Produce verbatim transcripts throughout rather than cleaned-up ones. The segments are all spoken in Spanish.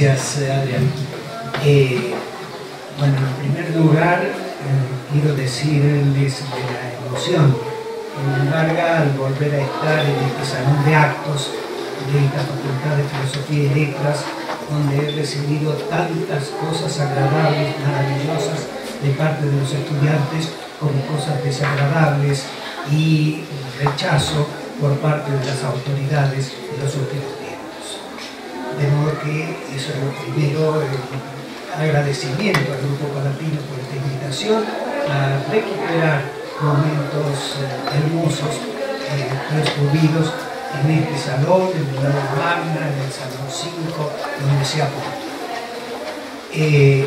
Gracias, Adrián. Eh, bueno, en primer lugar, eh, quiero decirles de la emoción que me embarga al volver a estar en este salón de actos de esta Facultad de Filosofía y Letras, donde he recibido tantas cosas agradables, maravillosas de parte de los estudiantes, como cosas desagradables y rechazo por parte de las autoridades de los últimos tiempos. De modo que eso es lo primero, el agradecimiento al Grupo Palatino por esta invitación a recuperar momentos eh, hermosos eh, transcurridos en este salón, en el lado magna, en el salón cinco, donde se apunta. Eh,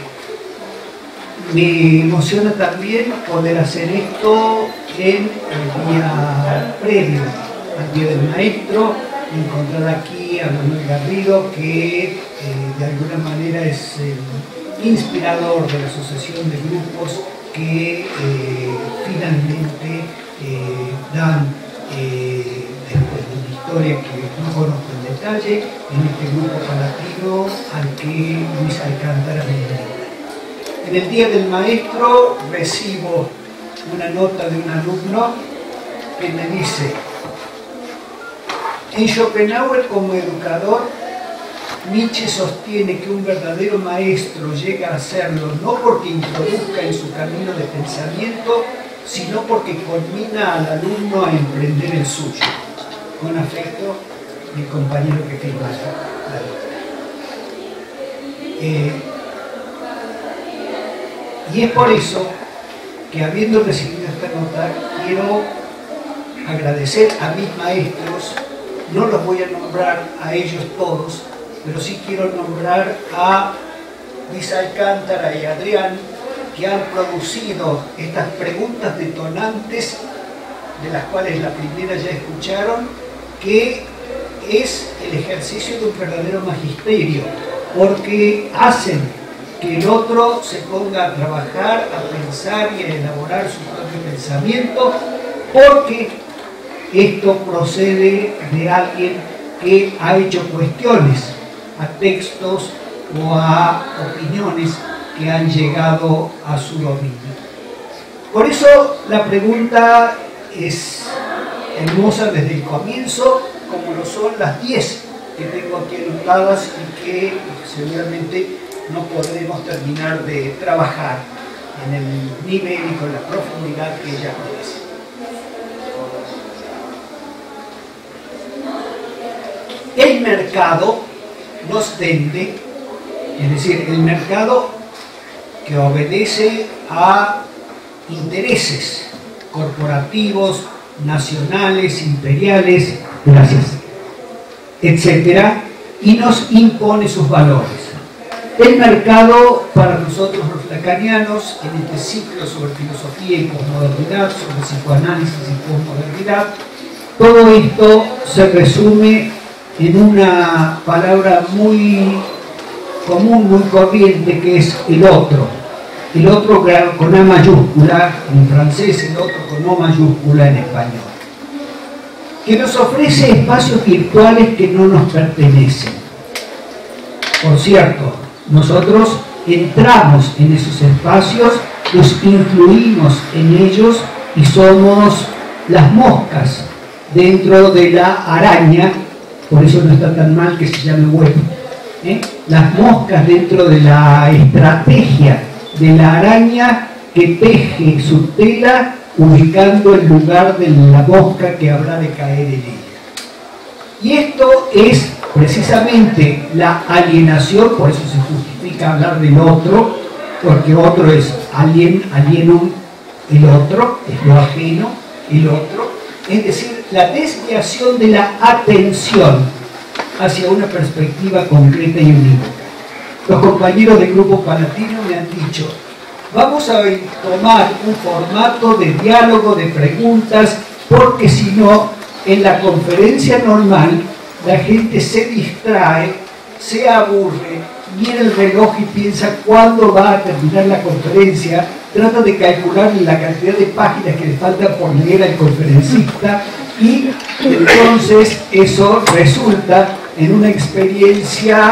me emociona también poder hacer esto en el día previo al Día del Maestro, encontrar aquí a Manuel Garrido, que eh, de alguna manera es el inspirador de la asociación de grupos que eh, finalmente eh, dan, eh, después de una historia que no conozco en detalle, en este grupo palatino al que Luis Alcántara me invita. En el Día del Maestro recibo una nota de un alumno que me dice: en Schopenhauer como educador, Nietzsche sostiene que un verdadero maestro llega a serlo no porque introduzca en su camino de pensamiento, sino porque conmina al alumno a emprender el suyo. Con afecto, mi compañero que firma la eh, Y es por eso que, habiendo recibido esta nota, quiero agradecer a mis maestros. No los voy a nombrar a ellos todos, pero sí quiero nombrar a Luis Alcántara y Adrián, que han producido estas preguntas detonantes, de las cuales la primera ya escucharon, que es el ejercicio de un verdadero magisterio, porque hacen que el otro se ponga a trabajar, a pensar y a elaborar su propio pensamiento, porque esto procede de alguien que ha hecho cuestiones a textos o a opiniones que han llegado a su dominio. Por eso la pregunta es hermosa desde el comienzo, como lo son las diez que tengo aquí anotadas y que seguramente no podremos terminar de trabajar en el nivel y con la profundidad que ella merece. El mercado nos vende, es decir, el mercado que obedece a intereses corporativos, nacionales, imperiales, gracias, etcétera, y nos impone sus valores. El mercado, para nosotros los lacanianos, en este ciclo sobre filosofía y posmodernidad, sobre psicoanálisis y posmodernidad, todo esto se resume en una palabra muy común, muy corriente, que es el otro. El otro con A mayúscula en francés, el otro con O mayúscula en español. Que nos ofrece espacios virtuales que no nos pertenecen. Por cierto, nosotros entramos en esos espacios, nos incluimos en ellos y somos las moscas dentro de la araña. Por eso no está tan mal que se llame web. ¿eh? Las moscas dentro de la estrategia de la araña que teje su tela ubicando el lugar de la mosca que habrá de caer en ella. Y esto es precisamente la alienación, por eso se justifica hablar del otro, porque otro es alien, alienum, el otro, es lo ajeno, el otro, es decir, la desviación de la atención hacia una perspectiva concreta y unívoca. Los compañeros del Grupo Palatino me han dicho: vamos a tomar un formato de diálogo, de preguntas, porque si no, en la conferencia normal, la gente se distrae, se aburre, mira el reloj y piensa cuándo va a terminar la conferencia, trata de calcular la cantidad de páginas que le faltan por leer al conferencista, y entonces eso resulta en una experiencia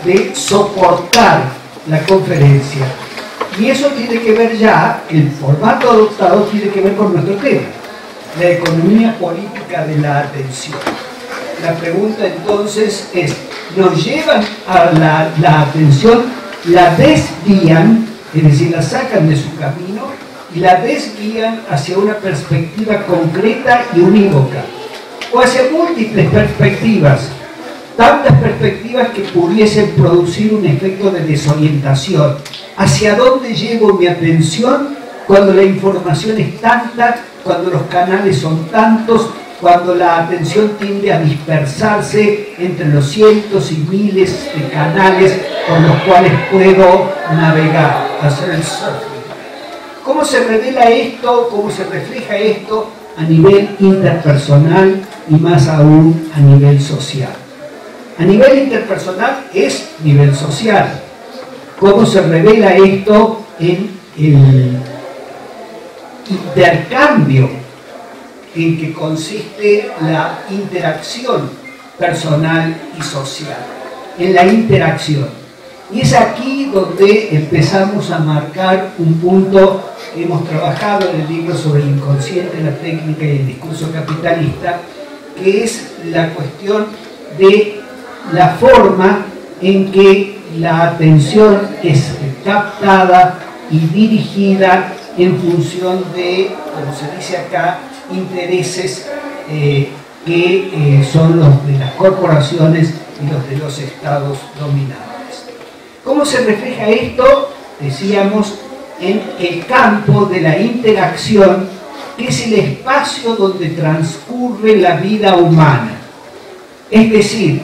de soportar la conferencia. Y eso tiene que ver ya, el formato adoptado tiene que ver con nuestro tema, la economía política de la atención. La pregunta entonces es, ¿nos llevan a la, la atención, la desvían, es decir, la sacan de su camino y la desvían hacia una perspectiva concreta y unívoca, o hacia múltiples perspectivas, tantas perspectivas que pudiesen producir un efecto de desorientación? ¿Hacia dónde llevo mi atención cuando la información es tanta, cuando los canales son tantos, cuando la atención tiende a dispersarse entre los cientos y miles de canales por los cuales puedo navegar, hacer el surfing? ¿Cómo se revela esto, cómo se refleja esto a nivel interpersonal y más aún a nivel social? A nivel interpersonal es nivel social. ¿Cómo se revela esto en el intercambio en que consiste la interacción personal y social? En la interacción. Y es aquí donde empezamos a marcar un punto que hemos trabajado en el libro sobre el inconsciente, la técnica y el discurso capitalista, que es la cuestión de la forma en que la atención es captada y dirigida en función de, como se dice acá, intereses eh, que eh, son los de las corporaciones y los de los estados dominantes. ¿Cómo se refleja esto? Decíamos, en el campo de la interacción, que es el espacio donde transcurre la vida humana. Es decir,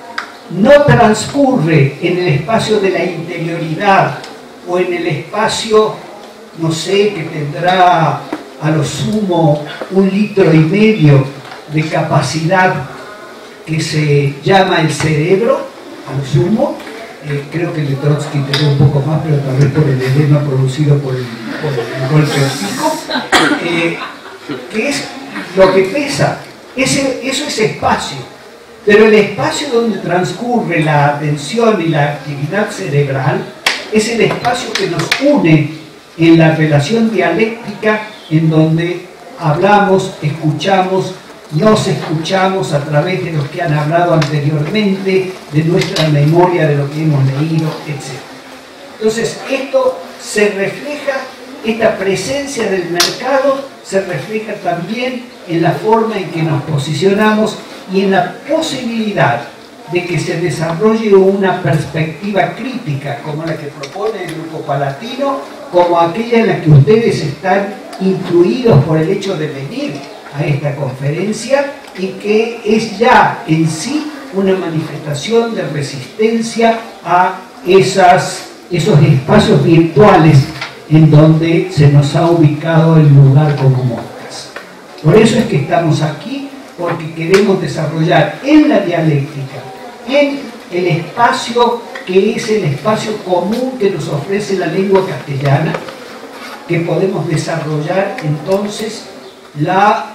no transcurre en el espacio de la interioridad o en el espacio, no sé, que tendrá a lo sumo un litro y medio de capacidad que se llama el cerebro, a lo sumo. Eh, creo que el de Trotsky tenía un poco más, pero tal vez por el edema producido por el, por el golpe físico, eh, que es lo que pesa. Ese, eso es espacio. Pero el espacio donde transcurre la atención y la actividad cerebral es el espacio que nos une en la relación dialéctica, en donde hablamos, escuchamos, nos escuchamos a través de los que han hablado anteriormente, de nuestra memoria, de lo que hemos leído, etcétera. Entonces, esto se refleja, esta presencia del mercado se refleja también en la forma en que nos posicionamos y en la posibilidad de que se desarrolle una perspectiva crítica como la que propone el Grupo Palatino, como aquella en la que ustedes están incluidos por el hecho de venir a esta conferencia y que es ya en sí una manifestación de resistencia a esas, esos espacios virtuales en donde se nos ha ubicado el lugar como moscas. Por eso es que estamos aquí, porque queremos desarrollar en la dialéctica, en el espacio que es el espacio común que nos ofrece la lengua castellana, que podemos desarrollar entonces la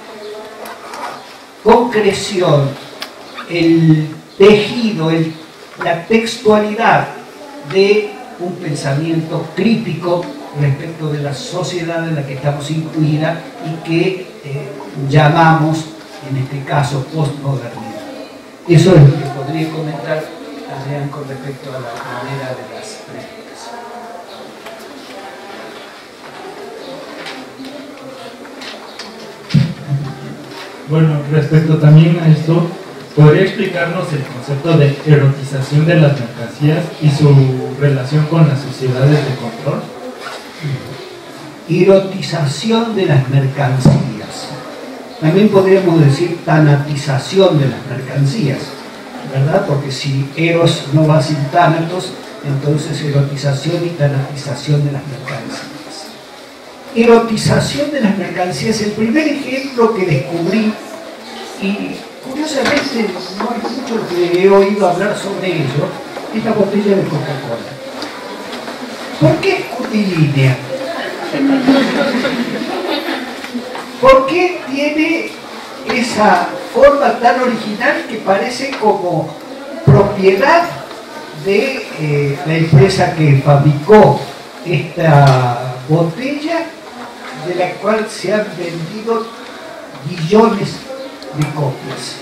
concreción, el tejido, el, la textualidad de un pensamiento crítico respecto de la sociedad en la que estamos incluida y que eh, llamamos, en este caso, postmodernidad. Eso es lo que podría comentar Adrián con respecto a la manera de las prácticas. Bueno, respecto también a esto, ¿podría explicarnos el concepto de erotización de las mercancías y su relación con las sociedades de control? Erotización de las mercancías. También podríamos decir tanatización de las mercancías, ¿verdad? Porque si eros no va sin tánatos, entonces erotización y tanatización de las mercancías. Erotización de las mercancías, el primer ejemplo que descubrí, y curiosamente no hay mucho que he oído hablar sobre ello, es la botella de Coca-Cola. ¿Por qué es curvilínea? ¿Por qué tiene esa forma tan original que parece como propiedad de eh, la empresa que fabricó esta botella, de la cual se han vendido billones de copias.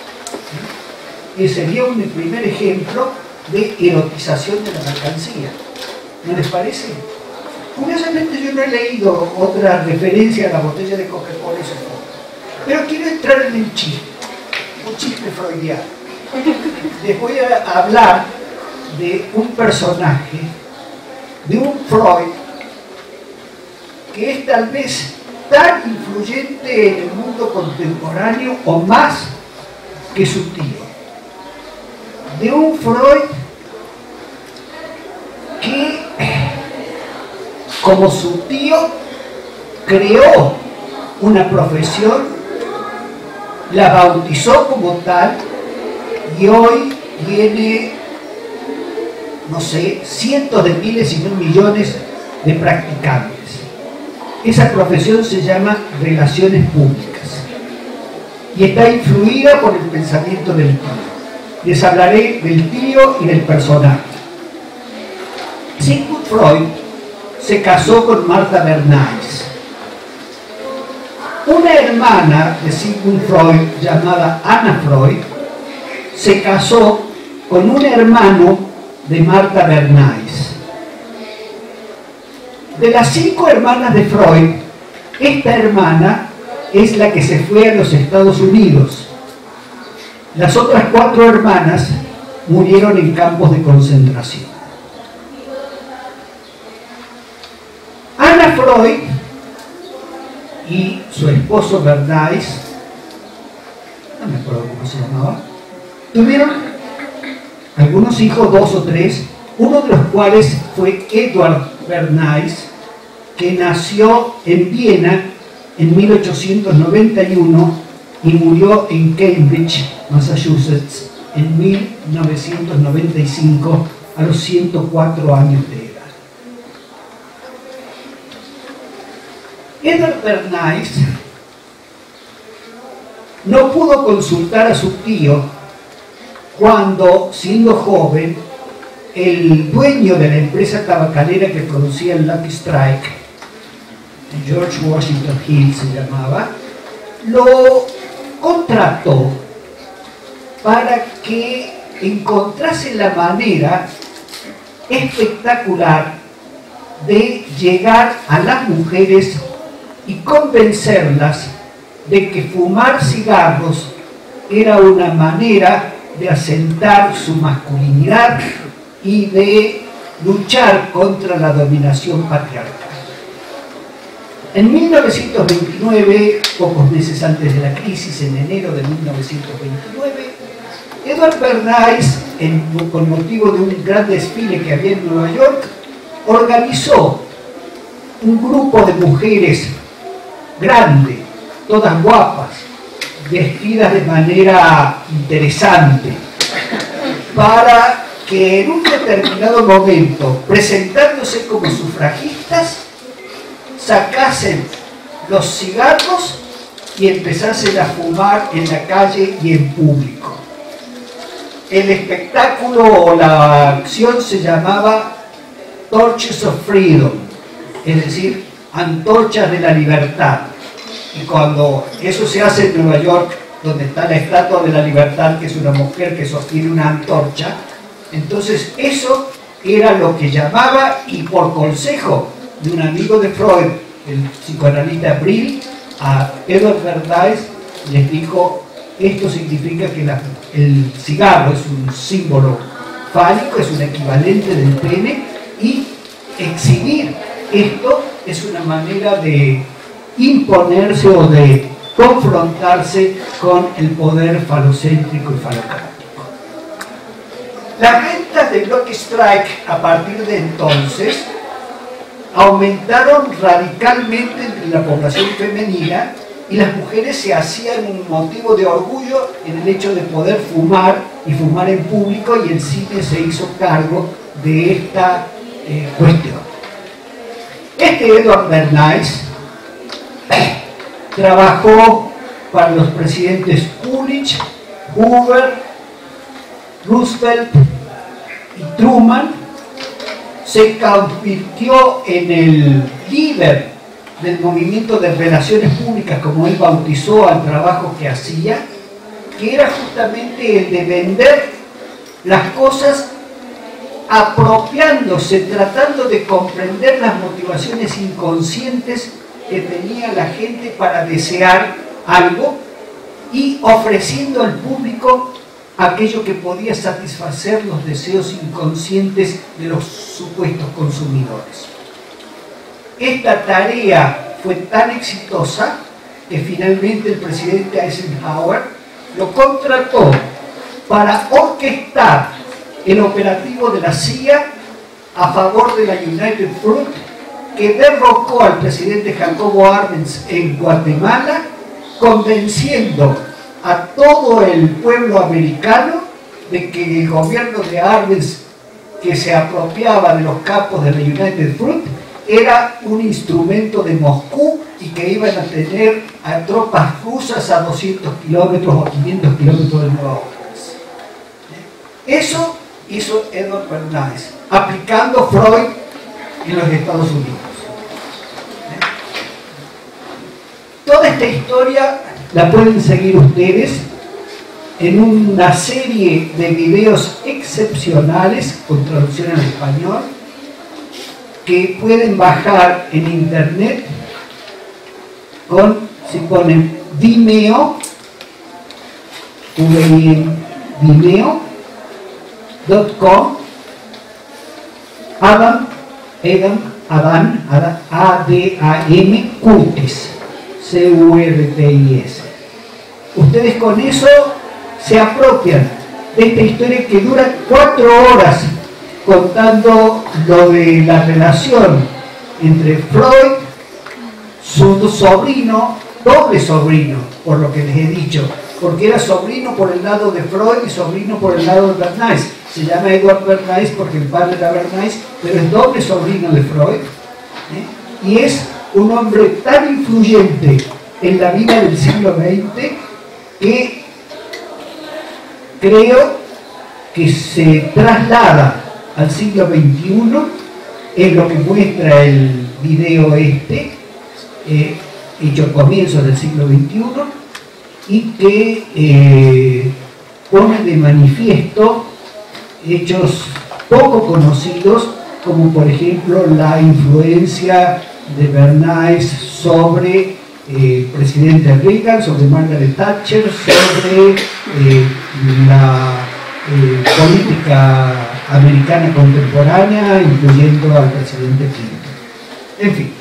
Y sería un primer ejemplo de erotización de la mercancía. ¿No les parece? Curiosamente yo no he leído otra referencia a la botella de Coca-Cola y su foto. Pero quiero entrar en el chisme, un chisme freudiano. Les voy a hablar de un personaje, de un Freud, que es tal vez tan influyente en el mundo contemporáneo o más que su tío. De un Freud que, como su tío, creó una profesión, la bautizó como tal y hoy tiene, no sé, cientos de miles y no millones de practicantes. Esa profesión se llama Relaciones Públicas y está influida por el pensamiento del tío. Les hablaré del tío y del personaje. Sigmund Freud se casó con Martha Bernays. Una hermana de Sigmund Freud, llamada Anna Freud, se casó con un hermano de Martha Bernays. De las cinco hermanas de Freud, esta hermana es la que se fue a los Estados Unidos. Las otras cuatro hermanas murieron en campos de concentración. Anna Freud y su esposo Bernays, no me acuerdo cómo se llamaba, tuvieron algunos hijos, dos o tres, uno de los cuales fue Edward Bernays, que nació en Viena en mil ochocientos noventa y uno y murió en Cambridge, Massachusetts, en mil novecientos noventa y cinco, a los ciento cuatro años de edad. Edward Bernays no pudo consultar a su tío cuando, siendo joven, el dueño de la empresa tabacalera que producía el Lucky Strike, George Washington Hill se llamaba, lo contrató para que encontrase la manera espectacular de llegar a las mujeres y convencerlas de que fumar cigarros era una manera de asentar su masculinidad y de luchar contra la dominación patriarcal. En mil novecientos veintinueve, pocos meses antes de la crisis, en enero de mil novecientos veintinueve, Edward Bernays, en, con motivo de un gran desfile que había en Nueva York, organizó un grupo de mujeres grande, todas guapas, vestidas de manera interesante, para que en un determinado momento, presentándose como sufragistas, sacasen los cigarros y empezasen a fumar en la calle y en público. El espectáculo o la acción se llamaba Torches of Freedom, es decir, antorchas de la libertad. Y cuando eso se hace en Nueva York, donde está la Estatua de la Libertad, que es una mujer que sostiene una antorcha, entonces eso era lo que llamaba, y por consejo de un amigo de Freud, el psicoanalista Brill, a Edward Bernays les dijo: esto significa que la, el cigarro es un símbolo fálico, es un equivalente del pene, y exhibir esto es una manera de imponerse o de confrontarse con el poder falocéntrico y falocrático. Las ventas de Lucky Strike a partir de entonces aumentaron radicalmente entre la población femenina, y las mujeres se hacían un motivo de orgullo en el hecho de poder fumar y fumar en público, y el cine se hizo cargo de esta eh, cuestión. Este Edward Bernays trabajó para los presidentes Coolidge, Hoover, Roosevelt y Truman, se convirtió en el líder del movimiento de relaciones públicas, como él bautizó al trabajo que hacía, que era justamente el de vender las cosas apropiándose, tratando de comprender las motivaciones inconscientes que tenía la gente para desear algo y ofreciendo al público aquello que podía satisfacer los deseos inconscientes de los supuestos consumidores. Esta tarea fue tan exitosa que finalmente el presidente Eisenhower lo contrató para orquestar el operativo de la C I A a favor de la United Fruit, que derrocó al presidente Jacobo Arbenz en Guatemala, convenciendo a todo el pueblo americano de que el gobierno de Arbenz, que se apropiaba de los campos de la United Fruit, era un instrumento de Moscú y que iban a tener a tropas rusas a doscientos kilómetros o quinientos kilómetros de Nueva Orleans. Eso hizo Edward Bernays, aplicando Freud en los Estados Unidos. Toda esta historia la pueden seguir ustedes en una serie de videos excepcionales con traducción al español que pueden bajar en internet con, si ponen Vimeo, Vimeo punto com, Adam, Adam, Adam, A D A M, Curtis, C U R T I S. Ustedes con eso se apropian de esta historia que dura cuatro horas contando lo de la relación entre Freud, su sobrino, doble sobrino, por lo que les he dicho, porque era sobrino por el lado de Freud y sobrino por el lado de Bernays. Se llama Edward Bernays porque el padre era Bernays, pero es doble sobrino de Freud, ¿eh? Y es un hombre tan influyente en la vida del siglo veinte que creo que se traslada al siglo veintiuno, es lo que muestra el video este, eh, hecho a comienzos del siglo veintiuno, y que eh, pone de manifiesto hechos poco conocidos, como por ejemplo la influencia de Bernays sobre el eh, presidente Reagan, sobre Margaret Thatcher, sobre eh, la eh, política americana contemporánea, incluyendo al presidente Clinton. En fin,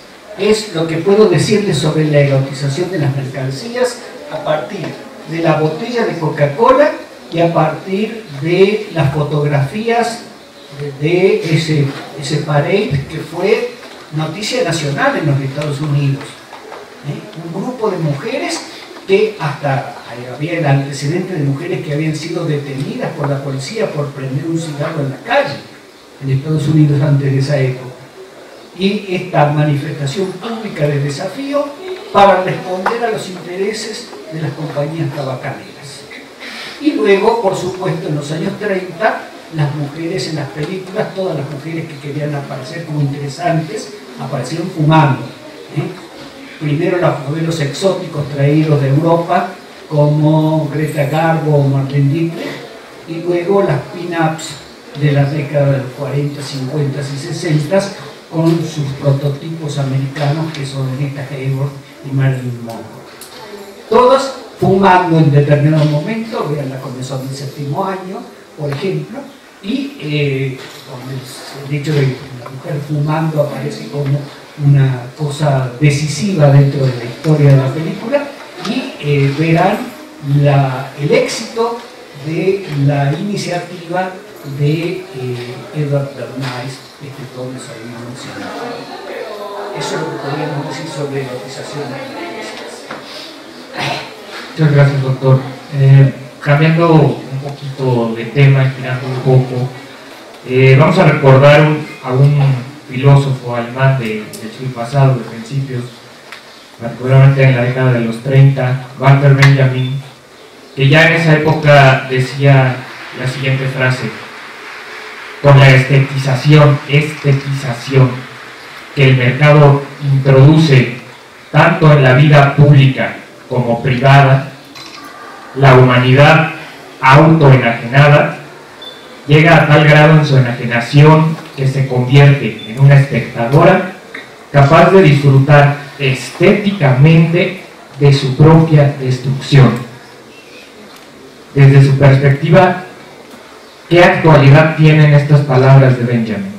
es lo que puedo decirles sobre la erotización de las mercancías a partir de la botella de Coca-Cola y a partir de las fotografías de, de ese, ese parade que fue noticia nacional en los Estados Unidos. ¿Eh? Un grupo de mujeres que hasta había el antecedente de mujeres que habían sido detenidas por la policía por prender un cigarro en la calle en Estados Unidos antes de esa época. Y esta manifestación pública de desafío para responder a los intereses de las compañías tabacaleras. Y luego, por supuesto, en los años treinta, las mujeres en las películas, todas las mujeres que querían aparecer como interesantes, aparecieron fumando. ¿eh? Primero los modelos exóticos traídos de Europa, como Greta Garbo o Marlene Dietrich, y luego las pin-ups de la década de los cuarenta, cincuenta y sesenta, con sus prototipos americanos, que son Rita Hayworth y Marilyn Monroe. Todas fumando en determinado momento, vean la comenzó del séptimo año, por ejemplo, y eh, el hecho de la mujer fumando aparece como una cosa decisiva dentro de la historia de la película, y eh, verán la, el éxito de la iniciativa de eh, Edward Bernays, este doble sobrino mencionado. Eso es lo que podríamos decir sobre la erotización de las mercancías. Muchas gracias, doctor. Eh, cambiando un poquito de tema, girando un poco, eh, vamos a recordar un, a un filósofo alemán de, del siglo pasado, de principios, particularmente en la década de los treinta, Walter Benjamin, que ya en esa época decía la siguiente frase: con la estetización, estetización que el mercado introduce tanto en la vida pública como privada, la humanidad autoenajenada llega a tal grado en su enajenación que se convierte en una espectadora capaz de disfrutar estéticamente de su propia destrucción. Desde su perspectiva, ¿qué actualidad tienen estas palabras de Benjamin?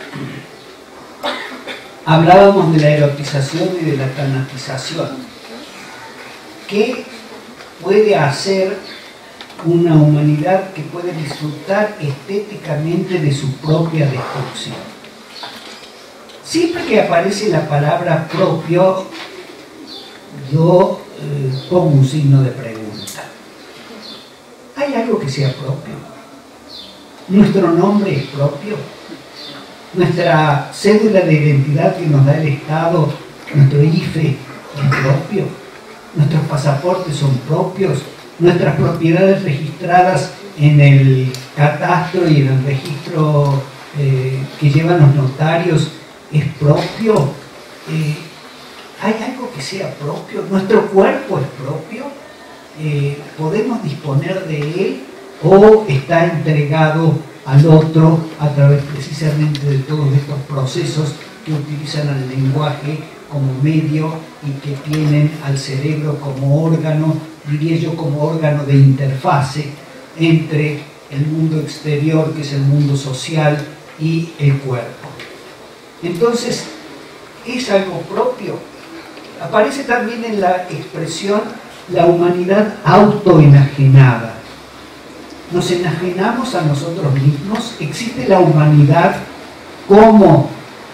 Hablábamos de la erotización y de la tanatización. ¿Qué puede hacer una humanidad que puede disfrutar estéticamente de su propia destrucción? Siempre que aparece la palabra propio, yo eh, pongo un signo de pregunta. ¿Hay algo que sea propio? ¿Nuestro nombre es propio? ¿Nuestra cédula de identidad que nos da el Estado, nuestro I F E, es propio? ¿Nuestros pasaportes son propios? ¿Nuestras propiedades registradas en el catastro y en el registro eh, que llevan los notarios es propio? Eh, ¿Hay algo que sea propio? ¿Nuestro cuerpo es propio? Eh, ¿Podemos disponer de él o está entregado al otro a través precisamente de todos estos procesos que utilizan al lenguaje como medio y que tienen al cerebro como órgano, diría yo como órgano de interfase entre el mundo exterior, que es el mundo social, y el cuerpo? Entonces, ¿es algo propio? Aparece también en la expresión la humanidad autoenajenada. Nos enajenamos a nosotros mismos. ¿Existe la humanidad como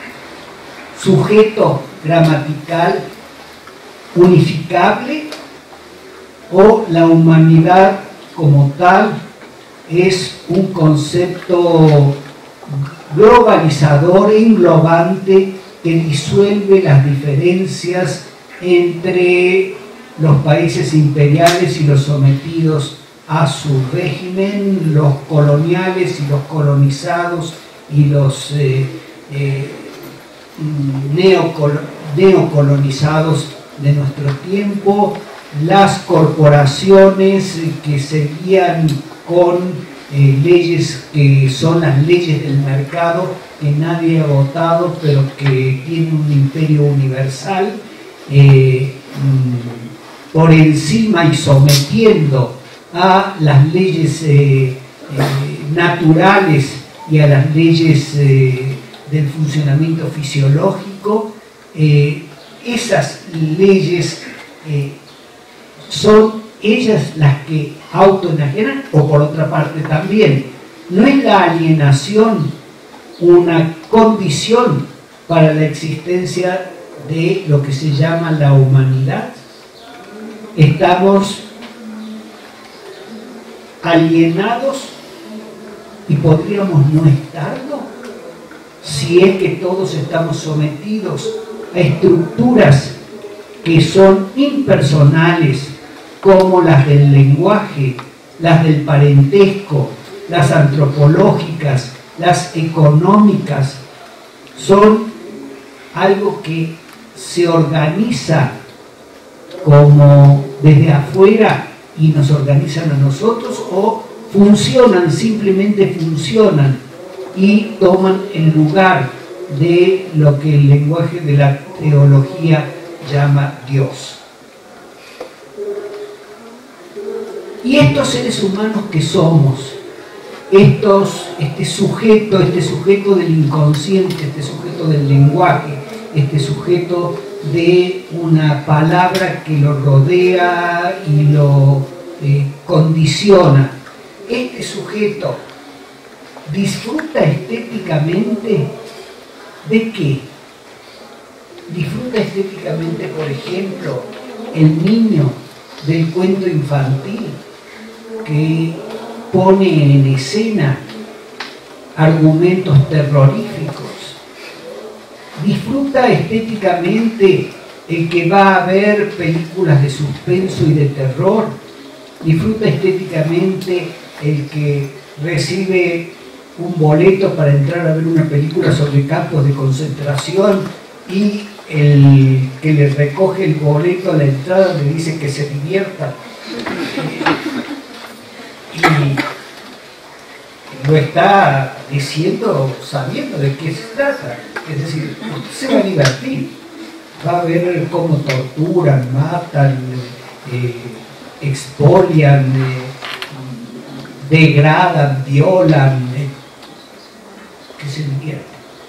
sujeto gramatical unificable o la humanidad como tal es un concepto globalizador e englobante que disuelve las diferencias entre los países imperiales y los sometidos a su régimen, los coloniales y los colonizados y los eh, eh, neocol neocolonizados de nuestro tiempo, las corporaciones que se guían con eh, leyes que son las leyes del mercado, que nadie ha votado, pero que tienen un imperio universal, eh, por encima y sometiendo a las leyes eh, eh, naturales y a las leyes eh, del funcionamiento fisiológico. Eh, esas leyes eh, son ellas las que autoenajenan, o por otra parte también, ¿no es la alienación una condición para la existencia de lo que se llama la humanidad? Estamos alienados y podríamos no estarlo si es que todos estamos sometidos a estructuras que son impersonales, como las del lenguaje, las del parentesco, las antropológicas, las económicas. Son algo que se organiza como desde afuera y nos organizan a nosotros, o funcionan, simplemente funcionan y toman el lugar de lo que el lenguaje de la teología llama Dios. Y estos seres humanos que somos, estos, este sujeto, este sujeto del inconsciente, este sujeto del lenguaje, este sujeto de una palabra que lo rodea y lo eh, condiciona, este sujeto disfruta estéticamente ¿de qué? Disfruta estéticamente, por ejemplo, el niño del cuento infantil que pone en escena argumentos terroríficos. Disfruta estéticamente el que va a ver películas de suspenso y de terror. Disfruta estéticamente el que recibe un boleto para entrar a ver una película sobre campos de concentración y el que le recoge el boleto a la entrada le dice que se divierta. Y lo está diciendo sabiendo de qué se trata. Es decir, se va a divertir. Va a ver cómo torturan, matan, eh, expolian, eh, degradan, violan, eh, que se divierte.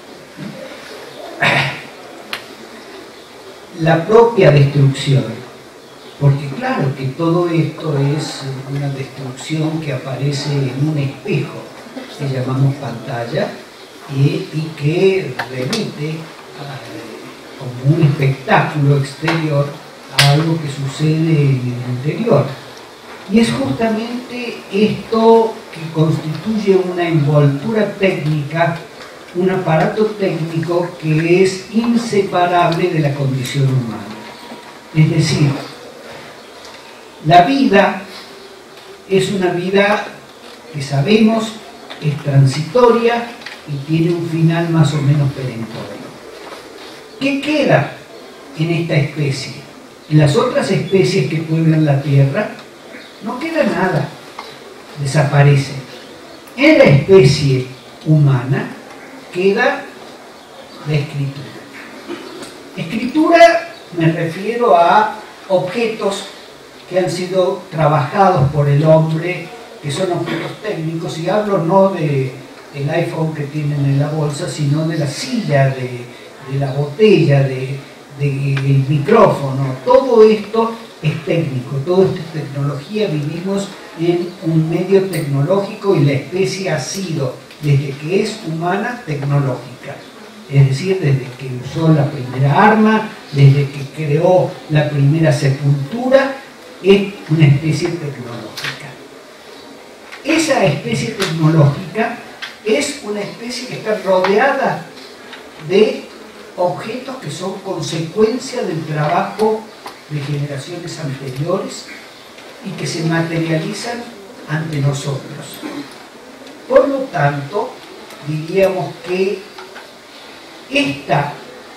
La propia destrucción, porque claro que todo esto es una destrucción que aparece en un espejo que llamamos pantalla y, y que remite a, como un espectáculo exterior a algo que sucede en el interior. Y es justamente esto que constituye una envoltura técnica, un aparato técnico que es inseparable de la condición humana. Es decir, la vida es una vida que sabemos es transitoria y tiene un final más o menos perentorio. ¿Qué queda en esta especie? En las otras especies que pueblan la Tierra no queda nada, desaparece. En la especie humana queda la escritura. Escritura me refiero a objetos que han sido trabajados por el hombre, que son objetos técnicos, y hablo no de, del iPhone que tienen en la bolsa, sino de la silla, de, de la botella, de, de, del micrófono. Todo esto es técnico, todo esto es tecnología. Vivimos en un medio tecnológico y la especie ha sido, desde que es humana, tecnológica. Es decir, desde que usó la primera arma, desde que creó la primera sepultura, es una especie tecnológica. Esa especie tecnológica es una especie que está rodeada de objetos que son consecuencia del trabajo de generaciones anteriores y que se materializan ante nosotros. Por lo tanto, diríamos que esta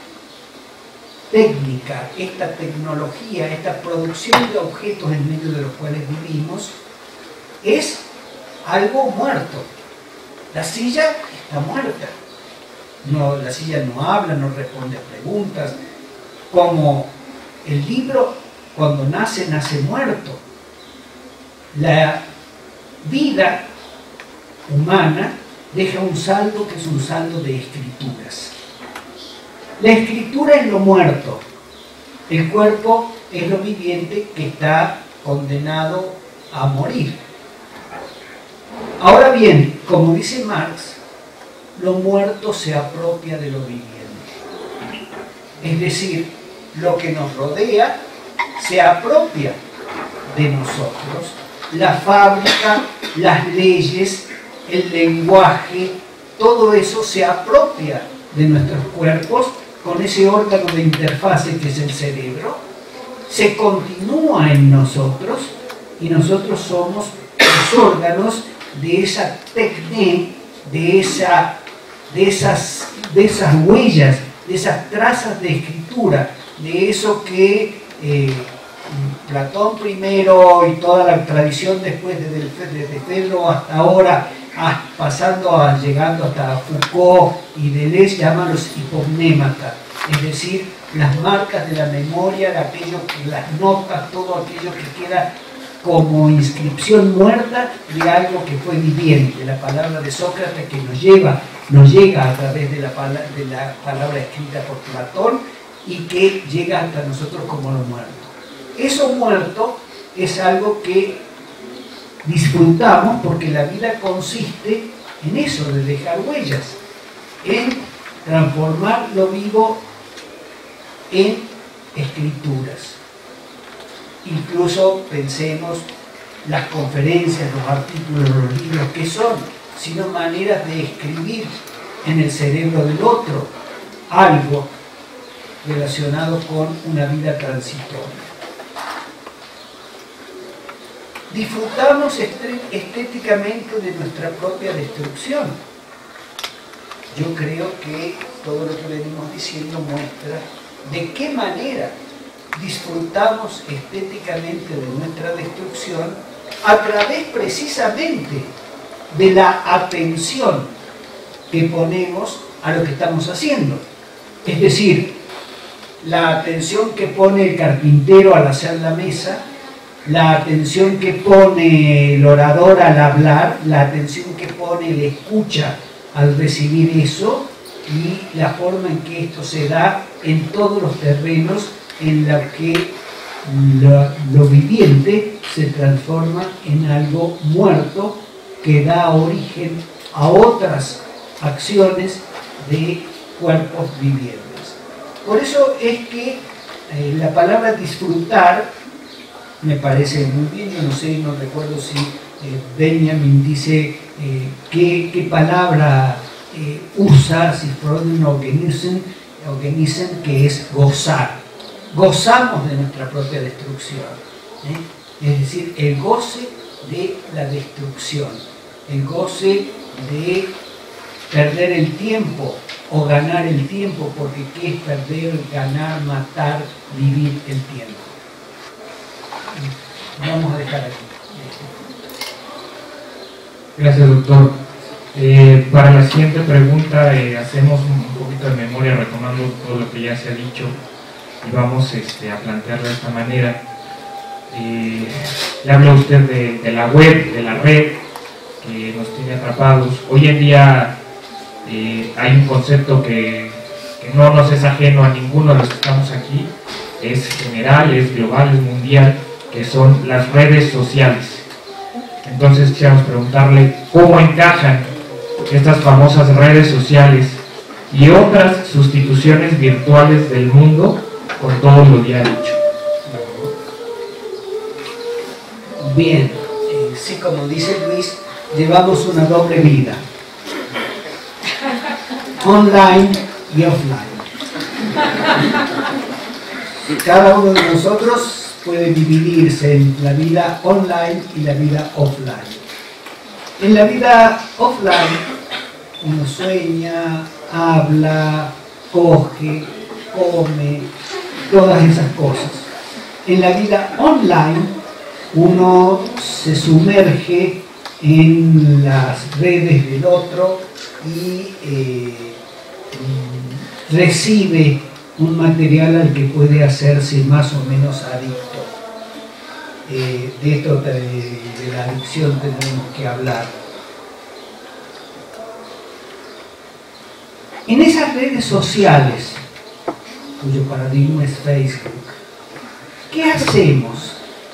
técnica, esta tecnología, esta producción de objetos en medio de los cuales vivimos es algo muerto. La silla está muerta. No, la silla no habla, no responde a preguntas. Como el libro, cuando nace, nace muerto. La vida humana deja un saldo que es un saldo de escrituras. La escritura es lo muerto, el cuerpo es lo viviente que está condenado a morir. Ahora bien, como dice Marx, lo muerto se apropia de lo viviente. Es decir, lo que nos rodea se apropia de nosotros. La fábrica, las leyes, el lenguaje, todo eso se apropia de nuestros cuerpos con ese órgano de interfase que es el cerebro, se continúa en nosotros y nosotros somos los órganos de esa tecné, de, esa, de, esas, de esas huellas, de esas trazas de escritura, de eso que eh, Platón primero y toda la tradición después desde, desde Fedro hasta ahora, pasando a, llegando hasta Foucault y Deleuze, llaman los hipognématas, es decir, las marcas de la memoria, aquello que, las notas, todo aquello que queda como inscripción muerta de algo que fue viviente. La palabra de Sócrates que nos lleva, nos llega a través de la, de la palabra escrita por Platón y que llega hasta nosotros como lo muerto. Eso muerto es algo que disfrutamos porque la vida consiste en eso, de dejar huellas, en transformar lo vivo en escrituras. Incluso pensemos las conferencias, los artículos, los libros, que son sino maneras de escribir en el cerebro del otro algo relacionado con una vida transitoria. Disfrutamos estéticamente de nuestra propia destrucción. yo creo que todo lo que venimos diciendo muestra de qué manera disfrutamos estéticamente de nuestra destrucción a través precisamente de la atención que ponemos a lo que estamos haciendo. Es decir, la atención que pone el carpintero al hacer la mesa, la atención que pone el orador al hablar, la atención que pone el escucha al recibir eso, y la forma en que esto se da en todos los terrenos en los que lo, lo viviente se transforma en algo muerto que da origen a otras acciones de cuerpos vivientes. Por eso es que eh, la palabra disfrutar me parece muy bien. Yo no sé, no recuerdo si eh, Benjamin dice eh, qué, qué palabra eh, usa, si Freud o Genießen, que es gozar. Gozamos de nuestra propia destrucción, ¿eh? Es decir, el goce de la destrucción, el goce de perder el tiempo o ganar el tiempo, porque ¿qué es perder, ganar, matar, vivir el tiempo? Vamos a dejar aquí. Gracias, doctor. Eh, para la siguiente pregunta eh, hacemos un poquito de memoria retomando todo lo que ya se ha dicho y vamos este, a plantearlo de esta manera. Eh, le habla usted de, de la web, de la red que nos tiene atrapados. Hoy en día eh, hay un concepto que, que no nos es ajeno a ninguno de los que estamos aquí, es general, es global, es mundial, que son las redes sociales. Entonces quisiéramos preguntarle cómo encajan estas famosas redes sociales y otras sustituciones virtuales del mundo con todo lo ya dicho. Bien, eh, sí, como dice Luis, llevamos una doble vida, online y offline. Cada uno de nosotros puede dividirse en la vida online y la vida offline. En la vida offline uno sueña, habla, coge, come, todas esas cosas. En la vida online uno se sumerge en las redes del otro y eh, recibe un material al que puede hacerse más o menos adicto. Eh, de esto de, de la adicción tenemos que hablar. En esas redes sociales, cuyo paradigma es Facebook, ¿qué hacemos?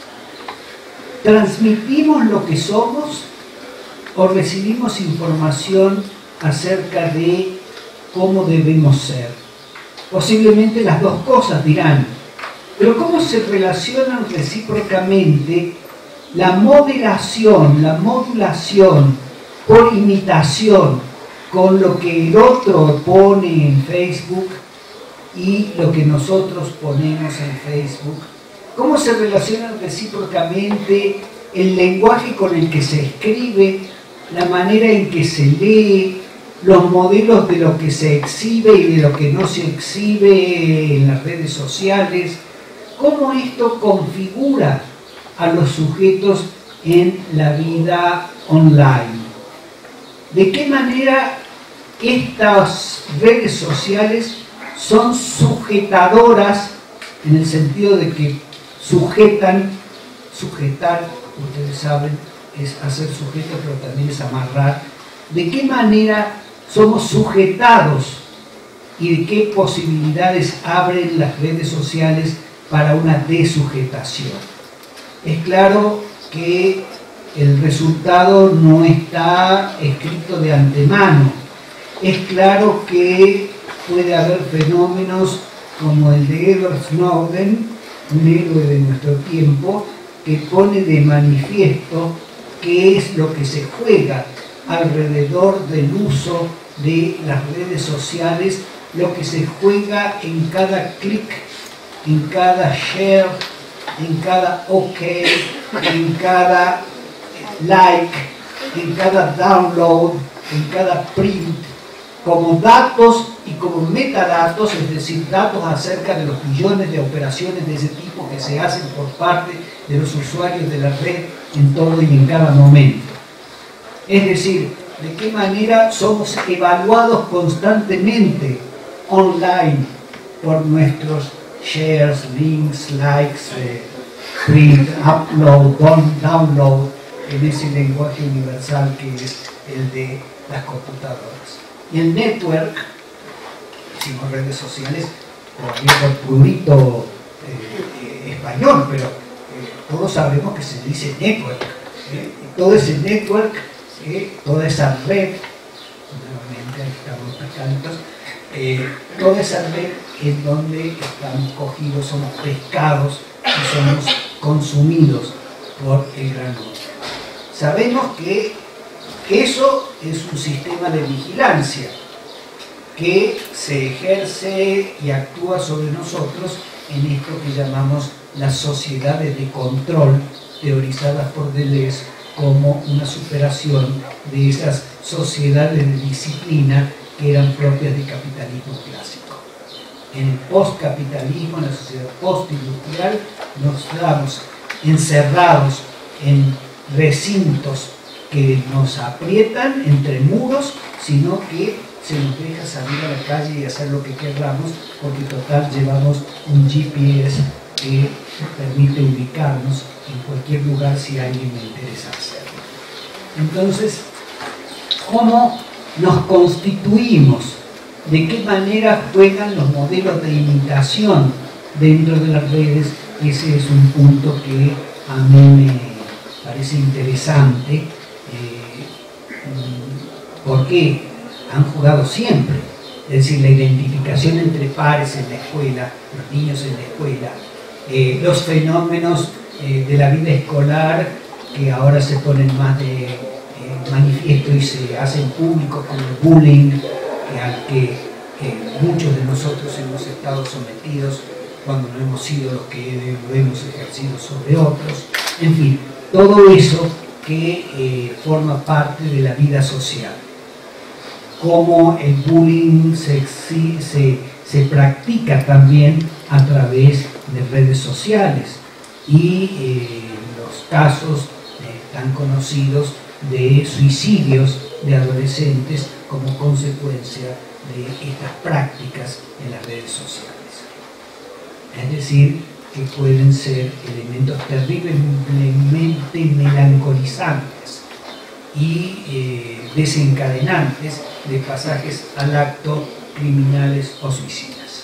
¿Transmitimos lo que somos o recibimos información acerca de cómo debemos ser? Posiblemente las dos cosas, dirán. Pero ¿cómo se relacionan recíprocamente la moderación, la modulación por imitación con lo que el otro pone en Facebook y lo que nosotros ponemos en Facebook? ¿Cómo se relacionan recíprocamente el lenguaje con el que se escribe, la manera en que se lee, los modelos de lo que se exhibe y de lo que no se exhibe en las redes sociales? ¿Cómo esto configura a los sujetos en la vida online? ¿De qué manera estas redes sociales son sujetadoras, en el sentido de que sujetan, sujetar, ustedes saben, es hacer sujeto, pero también es amarrar? ¿De qué manera somos sujetados y de qué posibilidades abren las redes sociales para una desujetación? Es claro que el resultado no está escrito de antemano. Es claro que puede haber fenómenos como el de Edward Snowden, un héroe de nuestro tiempo, que pone de manifiesto qué es lo que se juega alrededor del uso de las redes sociales, lo que se juega en cada clic, en cada share, en cada ok, en cada like, en cada download, en cada print. como datos y como metadatos, es decir, datos acerca de los millones de operaciones de ese tipo que se hacen por parte de los usuarios de la red en todo y en cada momento. Es decir, de qué manera somos evaluados constantemente online por nuestros shares, links, likes, eh, print, upload, download, en ese lenguaje universal que es el de las computadoras. Y el network, decimos redes sociales, todavía por purito eh, eh, español, pero eh, todos sabemos que se dice network. ¿eh? Y todo ese network, eh, toda esa red, nuevamente ahí estamos pescaditos, eh, toda esa red en donde estamos cogidos, somos pescados y somos consumidos por el gran otro. Sabemos que eso es un sistema de vigilancia que se ejerce y actúa sobre nosotros en esto que llamamos las sociedades de control, teorizadas por Deleuze como una superación de esas sociedades de disciplina que eran propias del capitalismo clásico. En el postcapitalismo, en la sociedad postindustrial, nos quedamos encerrados en recintos que nos aprietan entre muros, sino que se nos deja salir a la calle y hacer lo que queramos, porque total llevamos un G P S que permite ubicarnos en cualquier lugar si alguien me interesa hacerlo. Entonces, ¿cómo nos constituimos? ¿De qué manera juegan los modelos de imitación dentro de las redes? Ese es un punto que a mí me parece interesante, eh, porque han jugado siempre, es decir, la identificación entre pares en la escuela, los niños en la escuela, eh, los fenómenos eh, de la vida escolar que ahora se ponen más de eh, manifiesto y se hacen públicos, como el bullying, que al que eh, muchos de nosotros hemos estado sometidos cuando no hemos sido los que lo hemos ejercido sobre otros, en fin, todo eso que eh, forma parte de la vida social. Cómo el bullying se, se, se practica también a través de redes sociales y eh, los casos eh, tan conocidos de suicidios de adolescentes como consecuencia de estas prácticas en las redes sociales. Es decir, que pueden ser elementos terriblemente melancolizantes y eh, desencadenantes de pasajes al acto criminales o suicidas.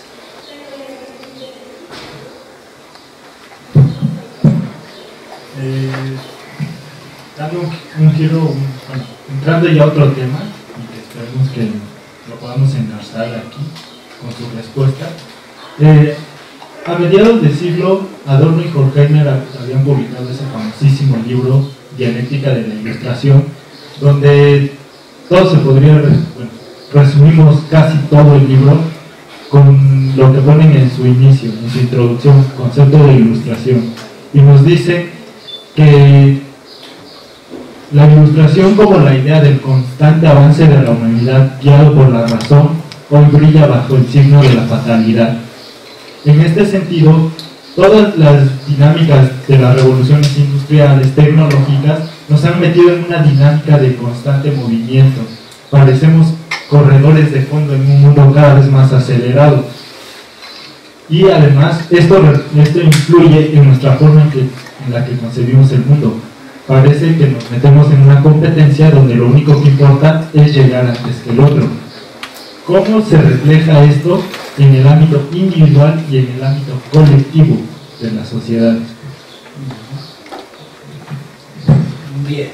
Eh, dando un, un giro, un, bueno, entrando ya a otro tema, y que esperemos que lo podamos engarzar aquí con su respuesta. Eh, a mediados del siglo, Adorno y Horkheimer habían publicado ese famosísimo libro Dialéctica de la Ilustración, donde todo se podría, bueno, resumimos casi todo el libro con lo que ponen en su inicio, en su introducción, concepto de ilustración, y nos dice que la ilustración, como la idea del constante avance de la humanidad guiado por la razón, hoy brilla bajo el signo de la fatalidad. En este sentido, todas las dinámicas de las revoluciones industriales, tecnológicas, nos han metido en una dinámica de constante movimiento. Parecemos corredores de fondo en un mundo cada vez más acelerado. Y además, esto, esto influye en nuestra forma en, que, en la que concebimos el mundo. Parece que nos metemos en una competencia donde lo único que importa es llegar antes que el otro. ¿Cómo se refleja esto en el ámbito individual y en el ámbito colectivo de las sociedades? Bien.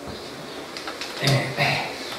Eh,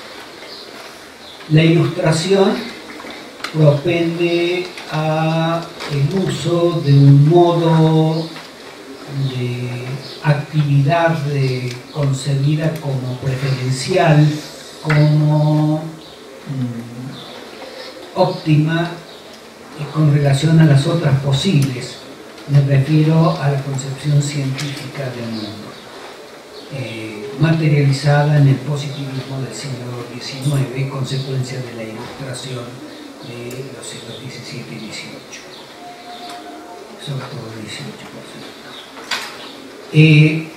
la ilustración propende a el uso de un modo de actividad de, concebida como preferencial, como mmm, óptima y con relación a las otras posibles. Me refiero a la concepción científica del mundo. Eh, materializada en el positivismo del siglo diecinueve, consecuencia de la ilustración de los siglos diecisiete y dieciocho, sobre todo el dieciocho, por cierto. Eh,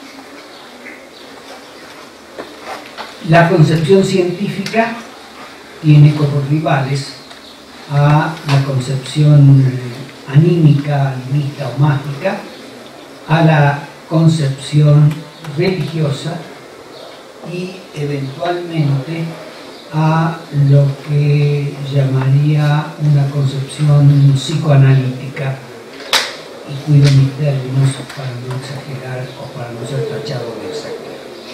la concepción científica tiene como rivales a la concepción anímica, animista o mágica, a la concepción religiosa y eventualmente a lo que llamaría una concepción psicoanalítica, y cuido mis términos para no exagerar o para no ser tachado de exagerar.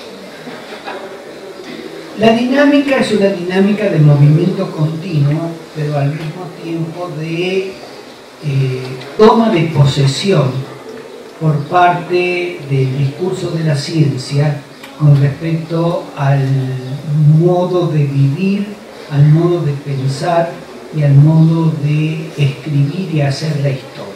La dinámica es una dinámica de movimiento continuo, pero al mismo tiempo de eh, toma de posesión por parte del discurso de la ciencia con respecto al modo de vivir, al modo de pensar y al modo de escribir y hacer la historia.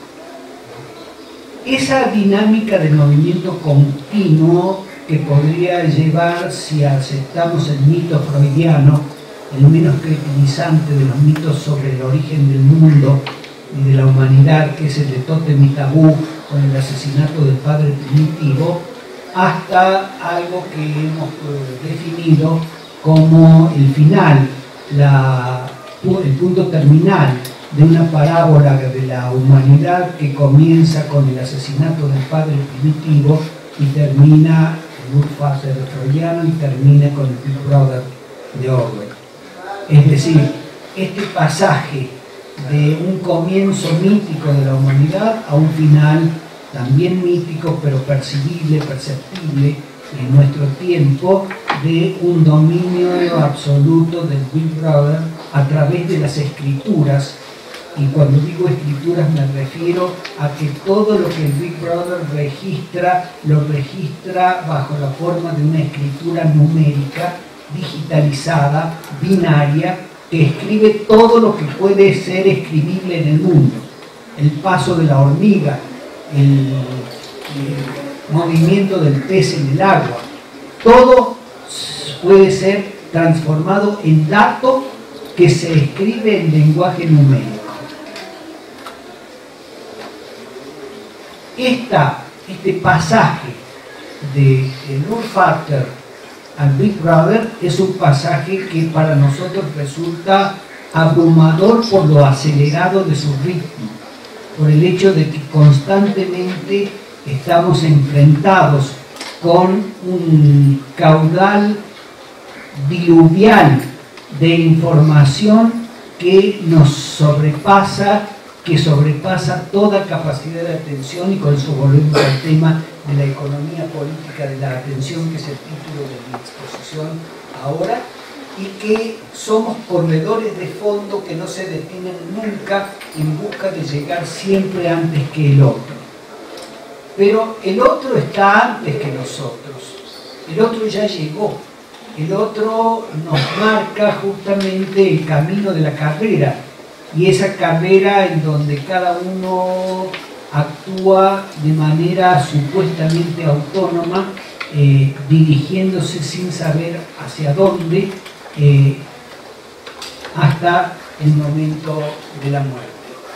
Esa dinámica de movimiento continuo que podría llevar, si aceptamos el mito freudiano, el menos cretinizante de los mitos sobre el origen del mundo y de la humanidad, que es el de Tótem y Tabú, con el asesinato del padre primitivo, hasta algo que hemos definido como el final, la, el punto terminal de una parábola de la humanidad que comienza con el asesinato del padre primitivo y termina en un fase de freudiano y termina con el Big Brother de Orwell. Es decir, este pasaje de un comienzo mítico de la humanidad a un final también mítico, pero percibible, perceptible en nuestro tiempo, de un dominio absoluto del Big Brother a través de las escrituras. Y cuando digo escrituras me refiero a que todo lo que el Big Brother registra, lo registra bajo la forma de una escritura numérica, digitalizada, binaria, que escribe todo lo que puede ser escribible en el mundo. El paso de la hormiga, el, el movimiento del pez en el agua, todo puede ser transformado en dato que se escribe en lenguaje numérico. Esta, este pasaje de Nurfater al Big Brother es un pasaje que para nosotros resulta abrumador por lo acelerado de su ritmo, por el hecho de que constantemente estamos enfrentados con un caudal diluvial de información que nos sobrepasa, que sobrepasa toda capacidad de atención, y con eso volvemos al tema de la economía política de la atención, que es el título de mi exposición ahora, y que somos corredores de fondo que no se detienen nunca en busca de llegar siempre antes que el otro. Pero el otro está antes que nosotros, el otro ya llegó, el otro nos marca justamente el camino de la carrera, y esa carrera en donde cada uno actúa de manera supuestamente autónoma, eh, dirigiéndose sin saber hacia dónde, eh, hasta el momento de la muerte.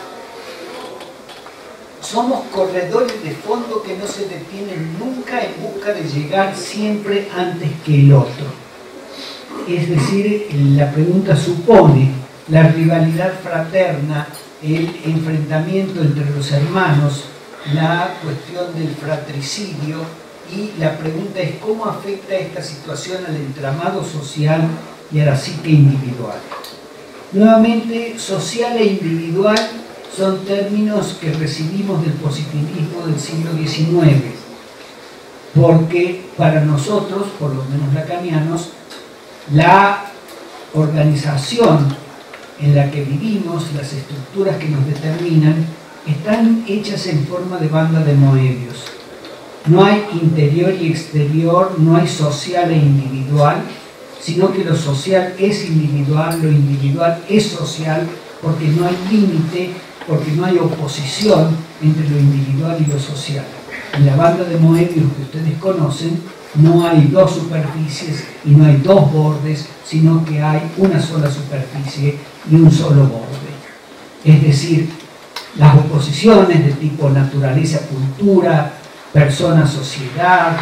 Somos corredores de fondo que no se detienen nunca en busca de llegar siempre antes que el otro. Es decir, la pregunta supone la rivalidad fraterna, el enfrentamiento entre los hermanos, la cuestión del fratricidio, y la pregunta es cómo afecta esta situación al entramado social y a la psique individual. Nuevamente, social e individual son términos que recibimos del positivismo del siglo diecinueve, porque para nosotros, por lo menos lacanianos, la organización en la que vivimos, las estructuras que nos determinan, están hechas en forma de banda de Moebius. No hay interior y exterior, no hay social e individual, sino que lo social es individual, lo individual es social, porque no hay límite, porque no hay oposición entre lo individual y lo social. En la banda de Moebius que ustedes conocen, no hay dos superficies y no hay dos bordes, sino que hay una sola superficie y un solo borde. Es decir, las oposiciones de tipo naturaleza-cultura, persona-sociedad,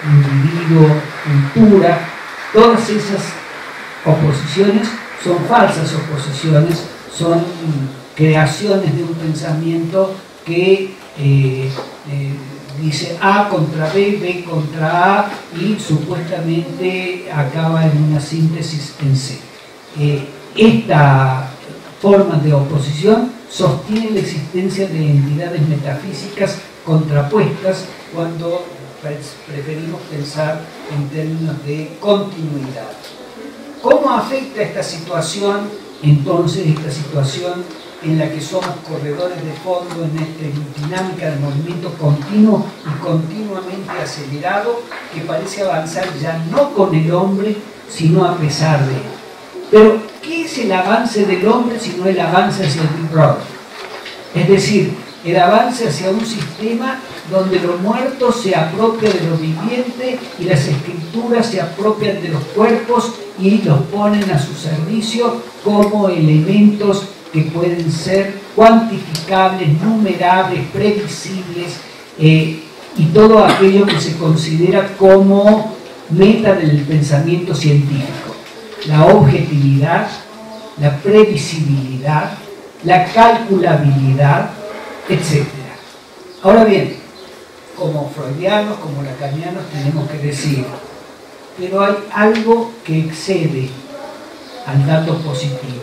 individuo-cultura, todas esas oposiciones son falsas oposiciones, son creaciones de un pensamiento que eh, eh, dice A contra B, B contra A y supuestamente acaba en una síntesis en C. Eh, esta forma de oposición sostiene la existencia de entidades metafísicas contrapuestas cuando preferimos pensar en términos de continuidad. ¿Cómo afecta esta situación, entonces, esta situación en la que somos corredores de fondo en esta dinámica de movimiento continuo y continuamente acelerado que parece avanzar ya no con el hombre, sino a pesar de él? Pero, ¿qué es el avance del hombre sino el avance hacia el Big Brother? Es decir, el avance hacia un sistema donde lo muerto se apropia de lo viviente y las escrituras se apropian de los cuerpos y los ponen a su servicio como elementos que pueden ser cuantificables, numerables, previsibles, eh, y todo aquello que se considera como meta del pensamiento científico. La objetividad, la previsibilidad, la calculabilidad, etcétera. Ahora bien, como freudianos, como lacanianos, tenemos que decir, pero hay algo que excede al dato positivo.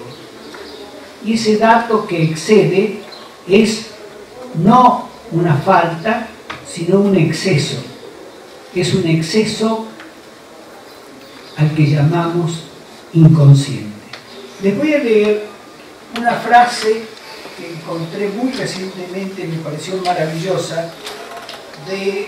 Y ese dato que excede es no una falta, sino un exceso. Es un exceso al que llamamos inconsciente. Les voy a leer una frase que encontré muy recientemente, me pareció maravillosa, de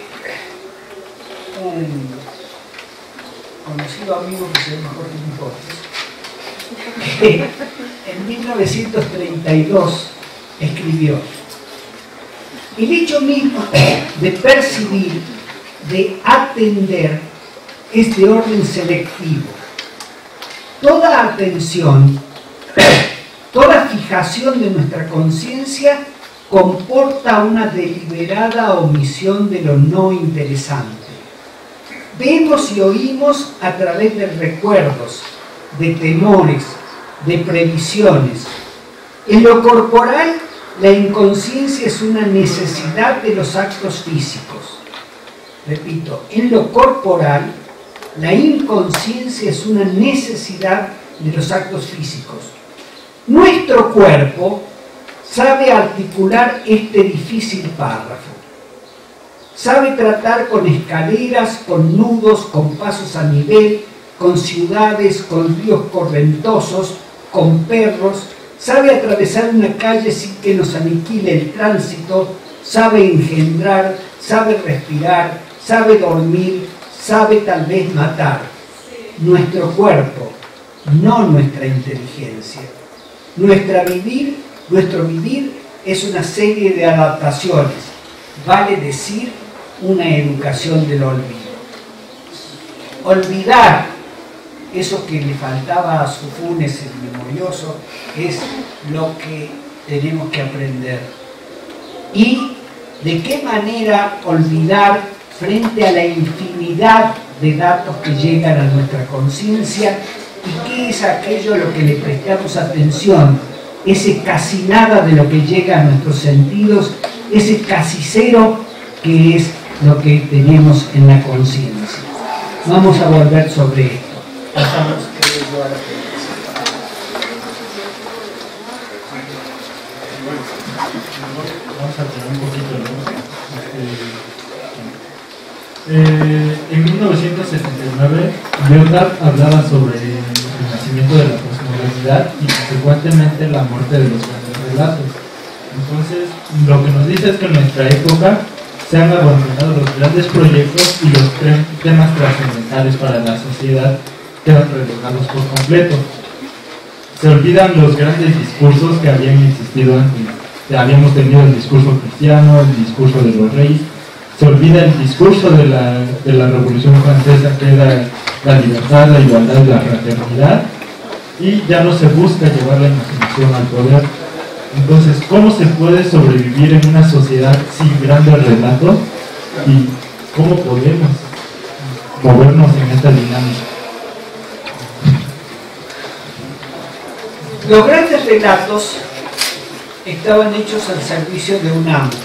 un conocido amigo que se llama Jorge Mijotes, que en mil novecientos treinta y dos escribió: el hecho mismo de percibir, de atender, es de orden selectivo. Toda atención, toda fijación de nuestra conciencia comporta una deliberada omisión de lo no interesante. Vemos y oímos a través de recuerdos, de temores, de previsiones. En lo corporal, la inconsciencia es una necesidad de los actos físicos. Repito, en lo corporal, la inconsciencia es una necesidad de los actos físicos. Nuestro cuerpo sabe articular este difícil párrafo. Sabe tratar con escaleras, con nudos, con pasos a nivel, con ciudades, con ríos correntosos, con perros. Sabe atravesar una calle sin que nos aniquile el tránsito. Sabe engendrar, sabe respirar, sabe dormir, sabe tal vez matar. Nuestro cuerpo, no nuestra inteligencia. Nuestra vivir, nuestro vivir es una serie de adaptaciones, vale decir, una educación del olvido. Olvidar eso que le faltaba a Sufunes, el memorioso, es lo que tenemos que aprender. Y de qué manera olvidar frente a la infinidad de datos que llegan a nuestra conciencia, y qué es aquello a lo que le prestamos atención, ese casi nada de lo que llega a nuestros sentidos, ese casi cero que es lo que tenemos en la conciencia. Vamos a volver sobre esto. Pasamos a la Vamos a tener un poquito, ¿no? Eh, en mil novecientos setenta y nueve, Lyotard hablaba sobre el nacimiento de la posmodernidad y consecuentemente la muerte de los grandes relatos. Entonces, lo que nos dice es que en nuestra época se han abandonado los grandes proyectos y los temas trascendentales para la sociedad quedan relegados por completo. Se olvidan los grandes discursos que habían existido antes. Ya habíamos tenido el discurso cristiano, el discurso de los reyes, se olvida el discurso de la, de la Revolución Francesa, que era la libertad, la igualdad y la fraternidad, y ya no se busca llevar la imaginación al poder. Entonces, ¿cómo se puede sobrevivir en una sociedad sin grandes relatos? ¿Y cómo podemos movernos en esta dinámica? Los grandes relatos estaban hechos al servicio de un amo.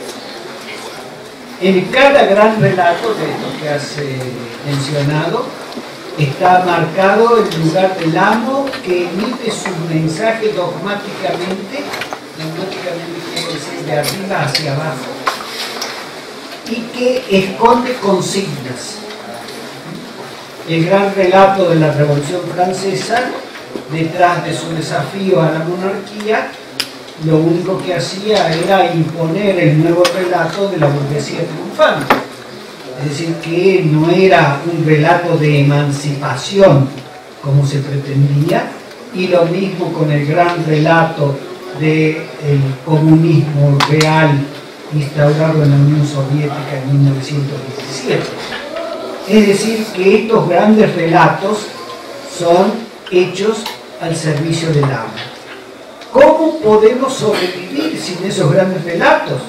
En cada gran relato de lo que has eh, mencionado, está marcado el lugar del amo que emite su mensaje dogmáticamente, dogmáticamente quiere decir de arriba hacia abajo, y que esconde consignas. El gran relato de la Revolución Francesa, detrás de su desafío a la monarquía, lo único que hacía era imponer el nuevo relato de la burguesía triunfante. Es decir, que no era un relato de emancipación como se pretendía, y lo mismo con el gran relato del comunismo real instaurado en la Unión Soviética en mil novecientos diecisiete. Es decir, que estos grandes relatos son hechos al servicio del amo. ¿Cómo podemos sobrevivir sin esos grandes relatos?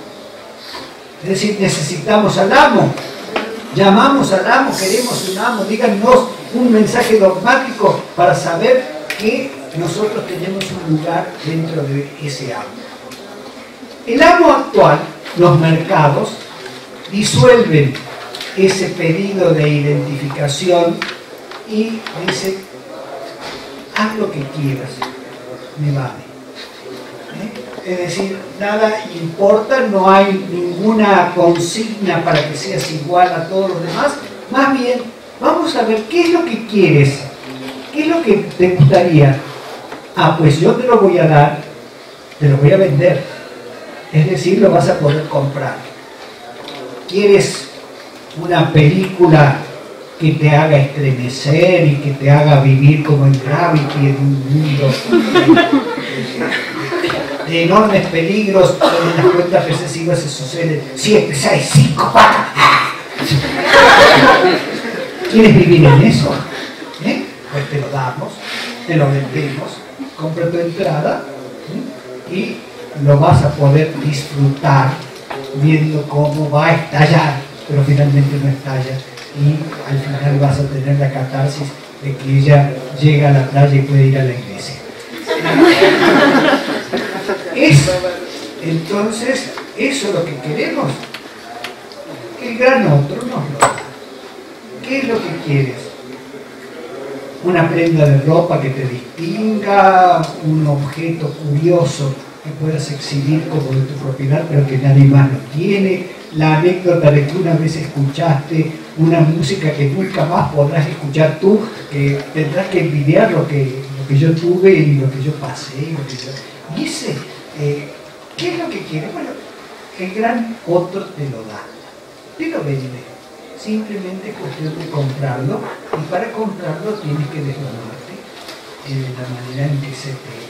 Es decir, necesitamos al amo, llamamos al amo, queremos un amo, díganos un mensaje dogmático para saber que nosotros tenemos un lugar dentro de ese amo. El amo actual, los mercados, disuelven ese pedido de identificación y dicen, haz lo que quieras, me vale. Es decir, nada importa, no hay ninguna consigna para que seas igual a todos los demás. Más bien, vamos a ver qué es lo que quieres, qué es lo que te gustaría. Ah, pues yo te lo voy a dar, te lo voy a vender. Es decir, lo vas a poder comprar. ¿Quieres una película que te haga estremecer y que te haga vivir como en Gravity, en un mundo de enormes peligros, donde las cuentas recesivas se suceden siete, seis, cinco, cuatro? ¿Quieres vivir en eso? ¿Eh? Pues te lo damos, te lo vendemos, compra tu entrada, ¿eh? Y lo vas a poder disfrutar viendo cómo va a estallar, pero finalmente no estalla, y al final vas a tener la catarsis de que ella llega a la playa y puede ir a la iglesia. Es, entonces, eso es lo que queremos. El gran otro nos lo da. ¿Qué es lo que quieres? Una prenda de ropa que te distinga, un objeto curioso que puedas exhibir como de tu propiedad, pero que nadie más lo tiene. La anécdota de que una vez escuchaste una música que nunca más podrás escuchar tú, que tendrás que envidiar lo que, lo que yo tuve y lo que yo pasé. Lo que yo... Dice, eh, ¿qué es lo que quieres? Bueno, el gran otro te lo da, te lo vende. Simplemente es cuestión de comprarlo, y para comprarlo tienes que desnudarte eh, de la manera en que se te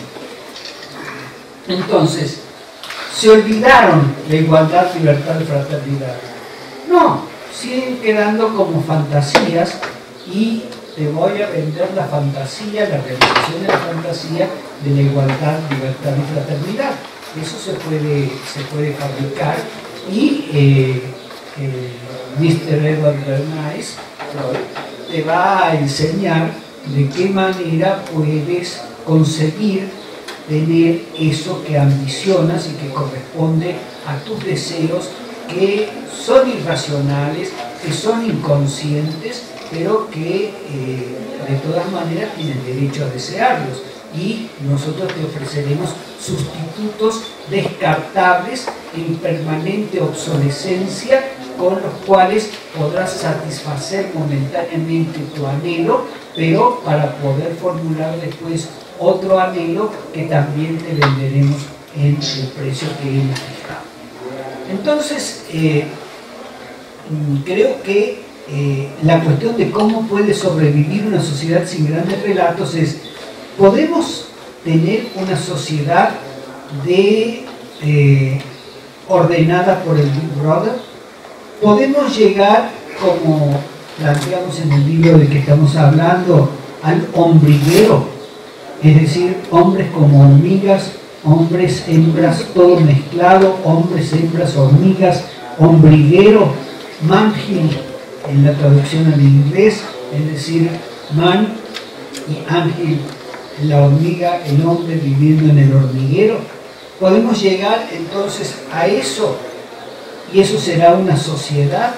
vende. Entonces, ¿se olvidaron de igualdad, libertad y fraternidad? No, siguen quedando como fantasías, y te voy a vender la fantasía, la realización de la fantasía de la igualdad, libertad y fraternidad. Eso se puede, se puede fabricar, y eh, eh, mister Edward Bernays te va a enseñar de qué manera puedes conseguir tener eso que ambicionas y que corresponde a tus deseos, que son irracionales, que son inconscientes, pero que eh, de todas maneras tienen derecho a desearlos. Y nosotros te ofreceremos sustitutos descartables en permanente obsolescencia, con los cuales podrás satisfacer momentáneamente tu anhelo, pero para poder formular después otro anhelo que también te venderemos en el precio que hemos fijado. Entonces, eh, creo que eh, la cuestión de cómo puede sobrevivir una sociedad sin grandes relatos es: podemos tener una sociedad de eh, ordenada por el Big Brother, podemos llegar, como planteamos en el libro del que estamos hablando, al ombliguero, es decir, hombres como hormigas, hombres, hembras, todo mezclado, hombres, hembras, hormigas, ombliguero, manhill en la traducción al inglés, es decir, man y ángel, la hormiga, el hombre viviendo en el hormiguero. Podemos llegar entonces a eso, y eso será una sociedad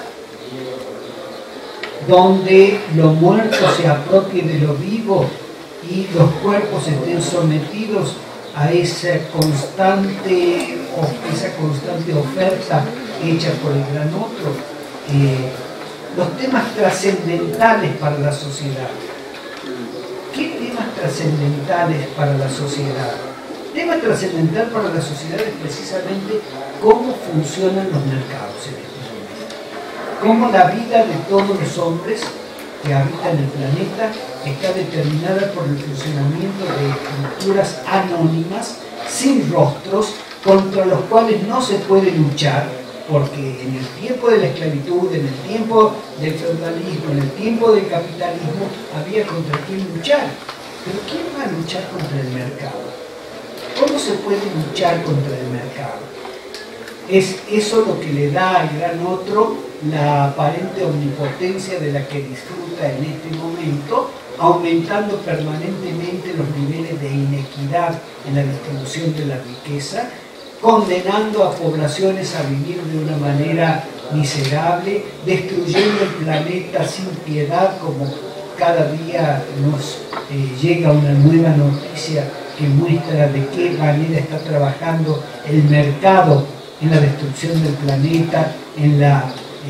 donde lo muerto se apropie de lo vivo y los cuerpos estén sometidos a esa constante, esa constante oferta hecha por el gran otro. Eh, los temas trascendentales para la sociedad. ¿Qué temas trascendentales para la sociedad? Tema trascendental para la sociedad es precisamente cómo funcionan los mercados en este momento. Cómo la vida de todos los hombres que habitan el planeta está determinada por el funcionamiento de estructuras anónimas, sin rostros, contra los cuales no se puede luchar, porque en el tiempo de la esclavitud, en el tiempo del feudalismo, en el tiempo del capitalismo, había contra quién luchar. Pero ¿quién va a luchar contra el mercado? ¿Cómo se puede luchar contra el mercado? Es eso lo que le da al gran otro la aparente omnipotencia de la que disfruta en este momento, aumentando permanentemente los niveles de inequidad en la distribución de la riqueza, condenando a poblaciones a vivir de una manera miserable, destruyendo el planeta sin piedad, como cada día nos eh, llega una nueva noticia que muestra de qué manera está trabajando el mercado en la destrucción del planeta, en la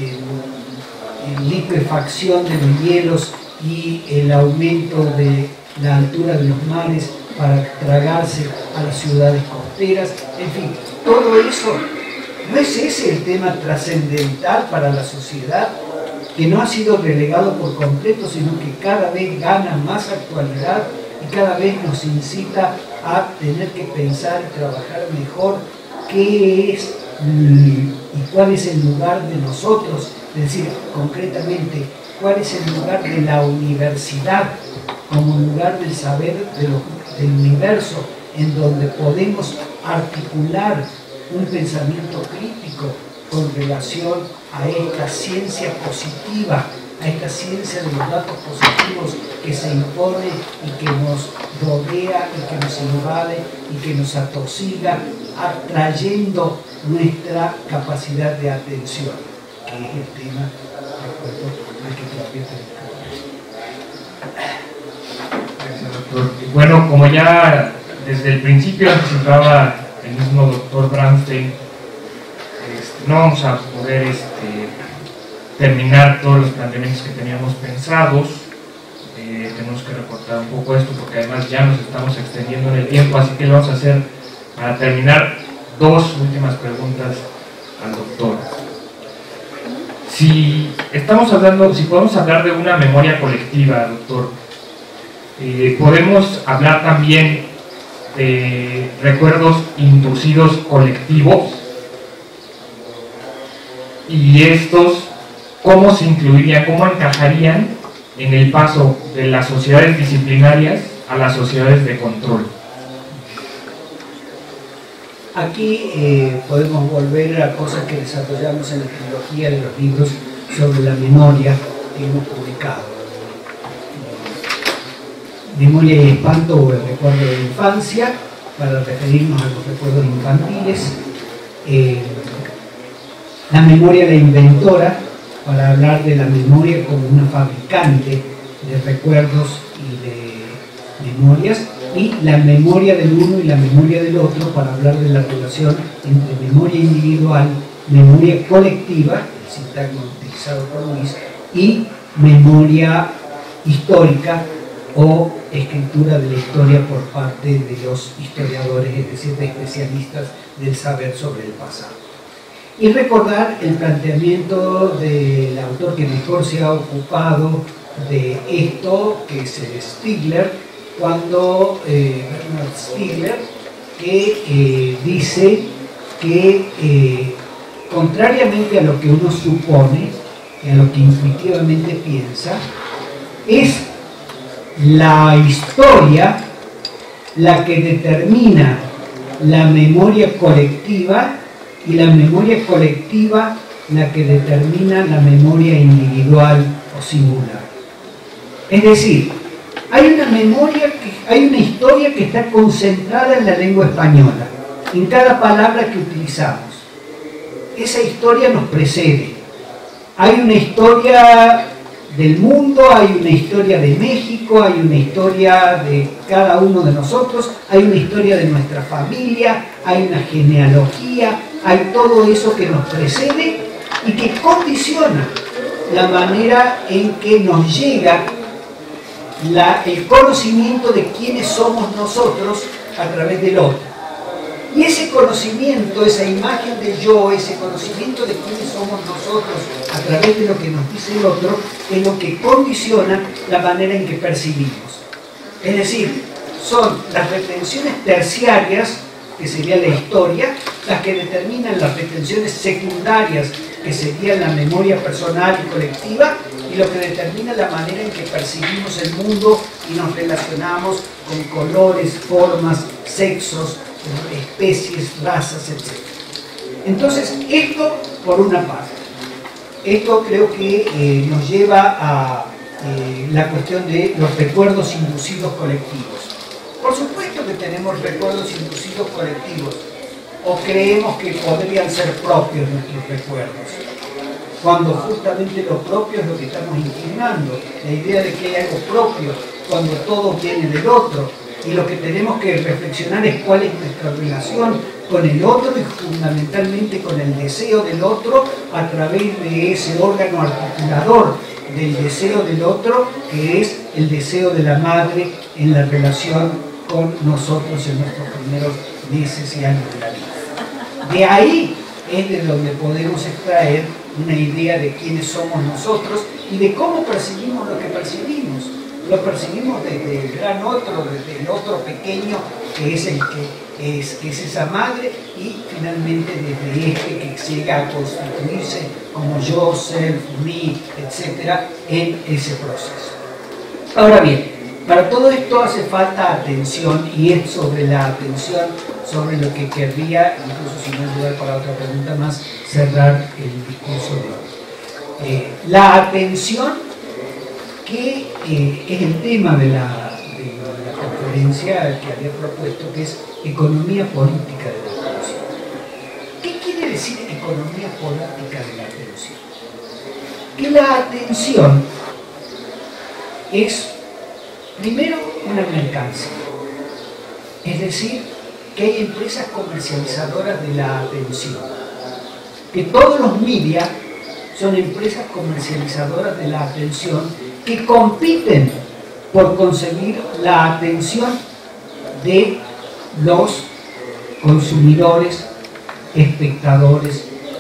en, en liquefacción de los hielos y el aumento de la altura de los mares para tragarse a las ciudades costeras. En fin, todo eso, ¿no es ese el tema trascendental para la sociedad? Que no ha sido relegado por completo, sino que cada vez gana más actualidad y cada vez nos incita a tener que pensar y trabajar mejor qué es y cuál es el lugar de nosotros, es decir, concretamente, cuál es el lugar de la universidad como lugar del saber de lo, del universo, en donde podemos articular un pensamiento crítico con relación a esta ciencia positiva, a esta ciencia de los datos positivos que se impone y que nos rodea y que nos invade y que nos atosiga, atrayendo nuestra capacidad de atención, que es el tema de acuerdo al que todavía tenemos. Gracias, doctor. Bueno, como ya desde el principio anticipaba el mismo doctor Bramstein, este, no vamos a poder este, terminar todos los planteamientos que teníamos pensados. Eh, tenemos que recortar un poco esto porque además ya nos estamos extendiendo en el tiempo, así que lo vamos a hacer para terminar dos últimas preguntas al doctor. Si estamos hablando, si podemos hablar de una memoria colectiva, doctor, eh, podemos hablar también de recuerdos inducidos colectivos, y estos, ¿cómo se incluirían, cómo encajarían en el paso de las sociedades disciplinarias a las sociedades de control? Aquí eh, podemos volver a cosas que desarrollamos en la trilogía de los libros sobre la memoria que hemos publicado. Memoria y espanto o el recuerdo de la infancia, para referirnos a los recuerdos infantiles. Eh, la memoria la inventora, para hablar de la memoria como una fabricante de recuerdos y de memorias, y la memoria del uno y la memoria del otro, para hablar de la relación entre memoria individual, memoria colectiva, el sintagma utilizado por Luis, y memoria histórica o escritura de la historia por parte de los historiadores, es decir, de especialistas del saber sobre el pasado. Y recordar el planteamiento del autor que mejor se ha ocupado de esto, que es Stigler, cuando eh, Bernard Stiegler, que eh, dice que eh, contrariamente a lo que uno supone y a lo que intuitivamente piensa, es la historia la que determina la memoria colectiva y la memoria colectiva la que determina la memoria individual o singular. Es decir, hay una memoria, que, hay una historia que está concentrada en la lengua española, en cada palabra que utilizamos. Esa historia nos precede. Hay una historia del mundo, hay una historia de México, hay una historia de cada uno de nosotros, hay una historia de nuestra familia, hay una genealogía, hay todo eso que nos precede y que condiciona la manera en que nos llega la, el conocimiento de quiénes somos nosotros a través del otro. Y ese conocimiento, esa imagen del yo, ese conocimiento de quiénes somos nosotros a través de lo que nos dice el otro, es lo que condiciona la manera en que percibimos. Es decir, son las retenciones terciarias, que sería la historia, las que determinan las retenciones secundarias, que sería la memoria personal y colectiva, y lo que determina la manera en que percibimos el mundo y nos relacionamos con colores, formas, sexos, especies, razas, etcétera. Entonces, esto por una parte. Esto creo que eh, nos lleva a eh, la cuestión de los recuerdos inducidos colectivos. Por supuesto que tenemos recuerdos inducidos colectivos, o creemos que podrían ser propios nuestros recuerdos, cuando justamente lo propio es lo que estamos impugnando, la idea de que hay algo propio, cuando todo viene del otro. Y lo que tenemos que reflexionar es cuál es nuestra relación con el otro y fundamentalmente con el deseo del otro a través de ese órgano articulador del deseo del otro, que es el deseo de la madre en la relación con nosotros en nuestros primeros meses y años de la vida. De ahí es de donde podemos extraer una idea de quiénes somos nosotros y de cómo percibimos lo que percibimos. Lo percibimos desde el gran otro, desde el otro pequeño, que es el que es, que es esa madre, y finalmente desde este que llega a constituirse como yo, self, me, etcétera, en ese proceso. Ahora bien, para todo esto hace falta atención, y es sobre la atención sobre lo que querría, incluso si no hay lugar para otra pregunta más, cerrar el discurso de hoy. Eh, la atención, que eh, es el tema de la, de la conferencia que había propuesto, que es economía política de la atención. ¿Qué quiere decir economía política de la atención? Que la atención es, primero, una mercancía. Es decir, que hay empresas comercializadoras de la atención. Que todos los media son empresas comercializadoras de la atención que compiten por conseguir la atención de los consumidores, espectadores,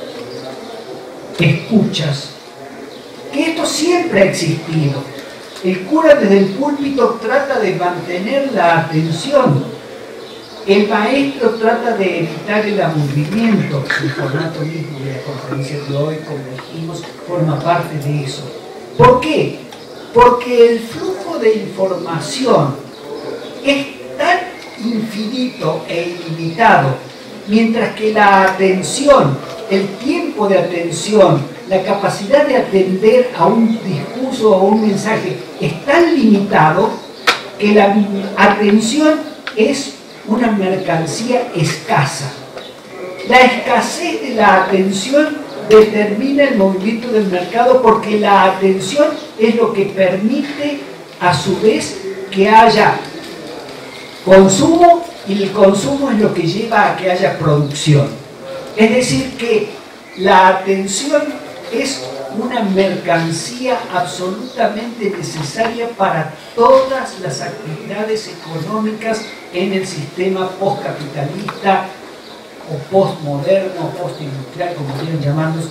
escuchas. Que esto siempre ha existido. El cura desde el púlpito trata de mantener la atención. El maestro trata de evitar el aburrimiento. El formato mismo de la conferencia de hoy, como dijimos, forma parte de eso. ¿Por qué? Porque el flujo de información es tan infinito e ilimitado, mientras que la atención, el tiempo de atención, la capacidad de atender a un discurso o un mensaje es tan limitado que la atención es una mercancía escasa. La escasez de la atención determina el movimiento del mercado, porque la atención es lo que permite a su vez que haya consumo, y el consumo es lo que lleva a que haya producción. Es decir, que la atención es una mercancía absolutamente necesaria para todas las actividades económicas en el sistema postcapitalista o postmoderno, o postindustrial, como quieran llamarlos,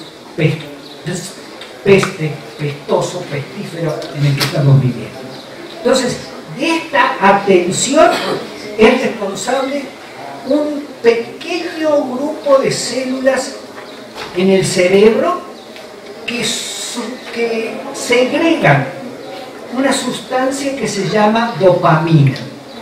peste, pestoso, pestífero en el que estamos viviendo. Entonces, de esta atención es responsable un pequeño grupo de células en el cerebro que, que segregan una sustancia que se llama dopamina.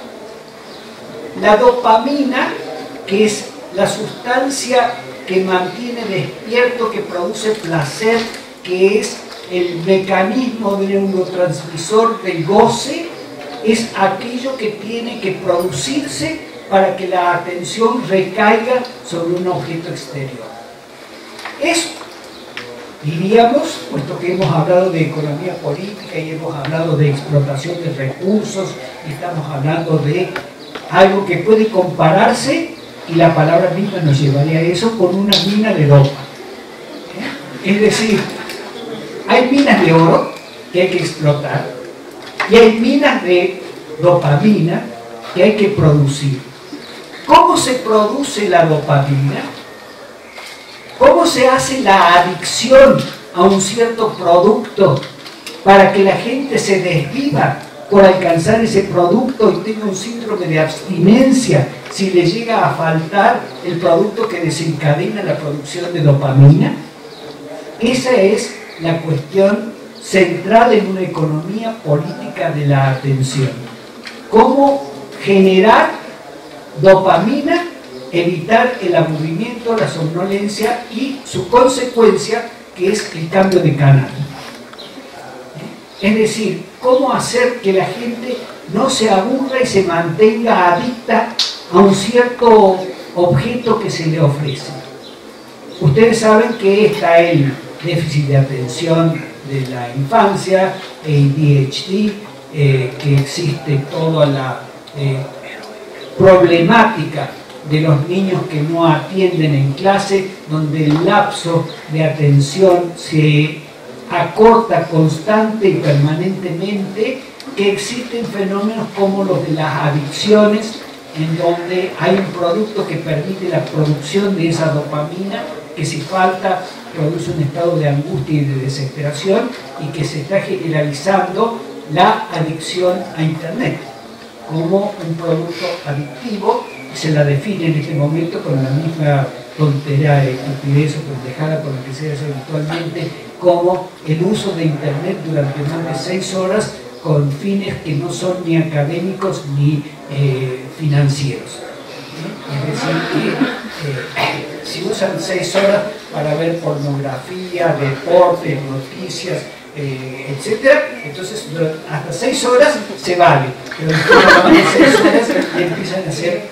La dopamina, que es la sustancia que mantiene despierto, que produce placer, que es el mecanismo del neurotransmisor del goce, es aquello que tiene que producirse para que la atención recaiga sobre un objeto exterior. Eso, diríamos, puesto que hemos hablado de economía política y hemos hablado de explotación de recursos, y estamos hablando de algo que puede compararse, y la palabra misma nos llevaría a eso, con una mina de dopa. ¿Eh? Es decir, hay minas de oro que hay que explotar y hay minas de dopamina que hay que producir. ¿Cómo se produce la dopamina? ¿Cómo se hace la adicción a un cierto producto para que la gente se desviva por alcanzar ese producto y tenga un síndrome de abstinencia si le llega a faltar el producto que desencadena la producción de dopamina? Esa es la cuestión central en una economía política de la atención. ¿Cómo generar dopamina, evitar el aburrimiento, la somnolencia y su consecuencia, que es el cambio de canal? Es decir, cómo hacer que la gente no se aburra y se mantenga adicta a un cierto objeto que se le ofrece. Ustedes saben que está el déficit de atención de la infancia, el A D H D, eh, que existe toda la eh, problemática de los niños que no atienden en clase, donde el lapso de atención se acorta constante y permanentemente, que existen fenómenos como los de las adicciones, en donde hay un producto que permite la producción de esa dopamina, que si falta produce un estado de angustia y de desesperación, y que se está generalizando la adicción a Internet como un producto adictivo. Se la define en este momento con la misma tontería, estupidez o pendejada con la que se hace habitualmente, como el uso de Internet durante más de seis horas con fines que no son ni académicos ni eh, financieros. Es decir, que eh, si usan seis horas para ver pornografía, deportes, noticias, eh, etcétera, entonces hasta seis horas se vale, pero después de seis horas ya empiezan a ser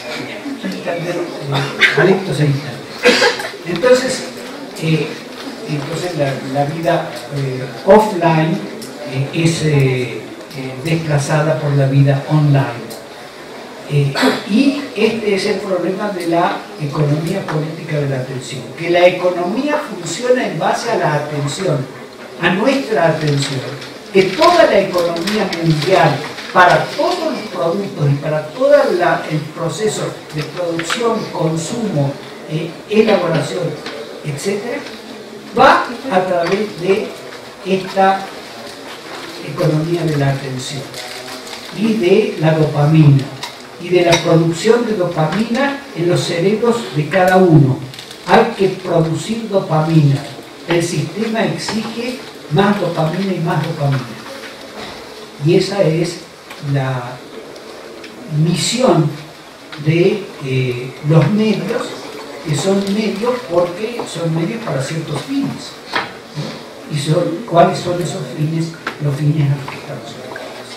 eh, adictos a Internet. Entonces, eh, entonces la, la vida eh, offline eh, es eh, eh, desplazada por la vida online. Eh, y este es el problema de la economía política de la atención, que la economía funciona en base a la atención, a nuestra atención, que toda la economía mundial, para todos los productos y para todo el proceso de producción, consumo, eh, elaboración, etcétera, va a través de esta economía de la atención y de la dopamina, y de la producción de dopamina en los cerebros de cada uno. Hay que producir dopamina. El sistema exige más dopamina y más dopamina. Y esa es la misión de eh, los medios, que son medios porque son medios para ciertos fines, ¿no? ¿Y son, cuáles son esos fines? Los fines a los que estamos orientados.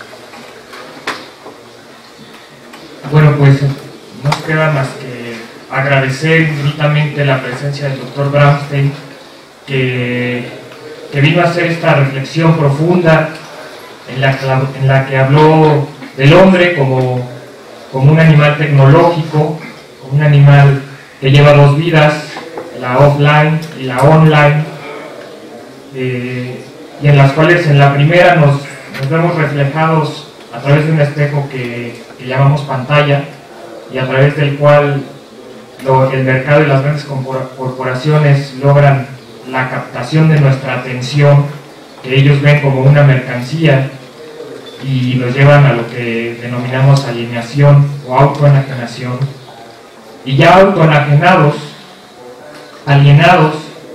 Bueno, pues no queda más que agradecer infinitamente la presencia del doctor Bramstein, que, que vino a hacer esta reflexión profunda en la, en la que habló del hombre como, como un animal tecnológico, como un animal que lleva dos vidas, la offline y la online, eh, y en las cuales en la primera nos, nos vemos reflejados a través de un espejo que, que llamamos pantalla, y a través del cual lo, el mercado y las grandes corporaciones logran la captación de nuestra atención, que ellos ven como una mercancía, y nos llevan a lo que denominamos alienación o autoenajenación. Y ya autoenajenados, alienados,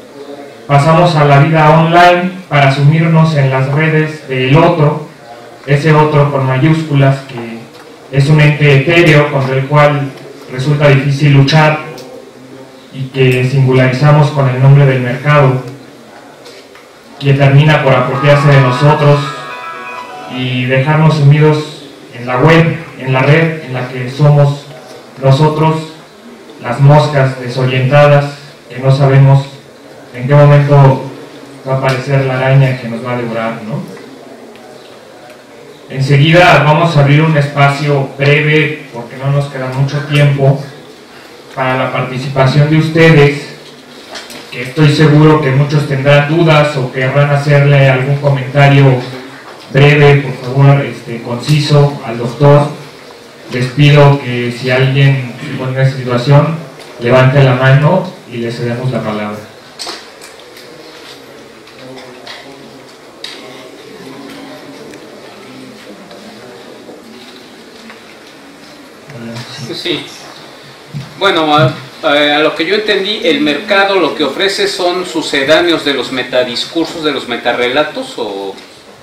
pasamos a la vida online para sumirnos en las redes del otro, ese otro con mayúsculas que es un ente etéreo contra el cual resulta difícil luchar y que singularizamos con el nombre del mercado, que termina por apropiarse de nosotros y dejarnos sumidos en la web, en la red en la que somos nosotros, las moscas desorientadas que no sabemos en qué momento va a aparecer la araña que nos va a devorar, ¿no? Enseguida vamos a abrir un espacio breve, porque no nos queda mucho tiempo, para la participación de ustedes, que estoy seguro que muchos tendrán dudas o querrán hacerle algún comentario breve, por favor, este, conciso al doctor. Les pido que si alguien se pone en esa situación, levante la mano y le cedemos la palabra. Sí. Bueno, a, a lo que yo entendí, el mercado lo que ofrece son sucedáneos de los metadiscursos, de los metarrelatos, o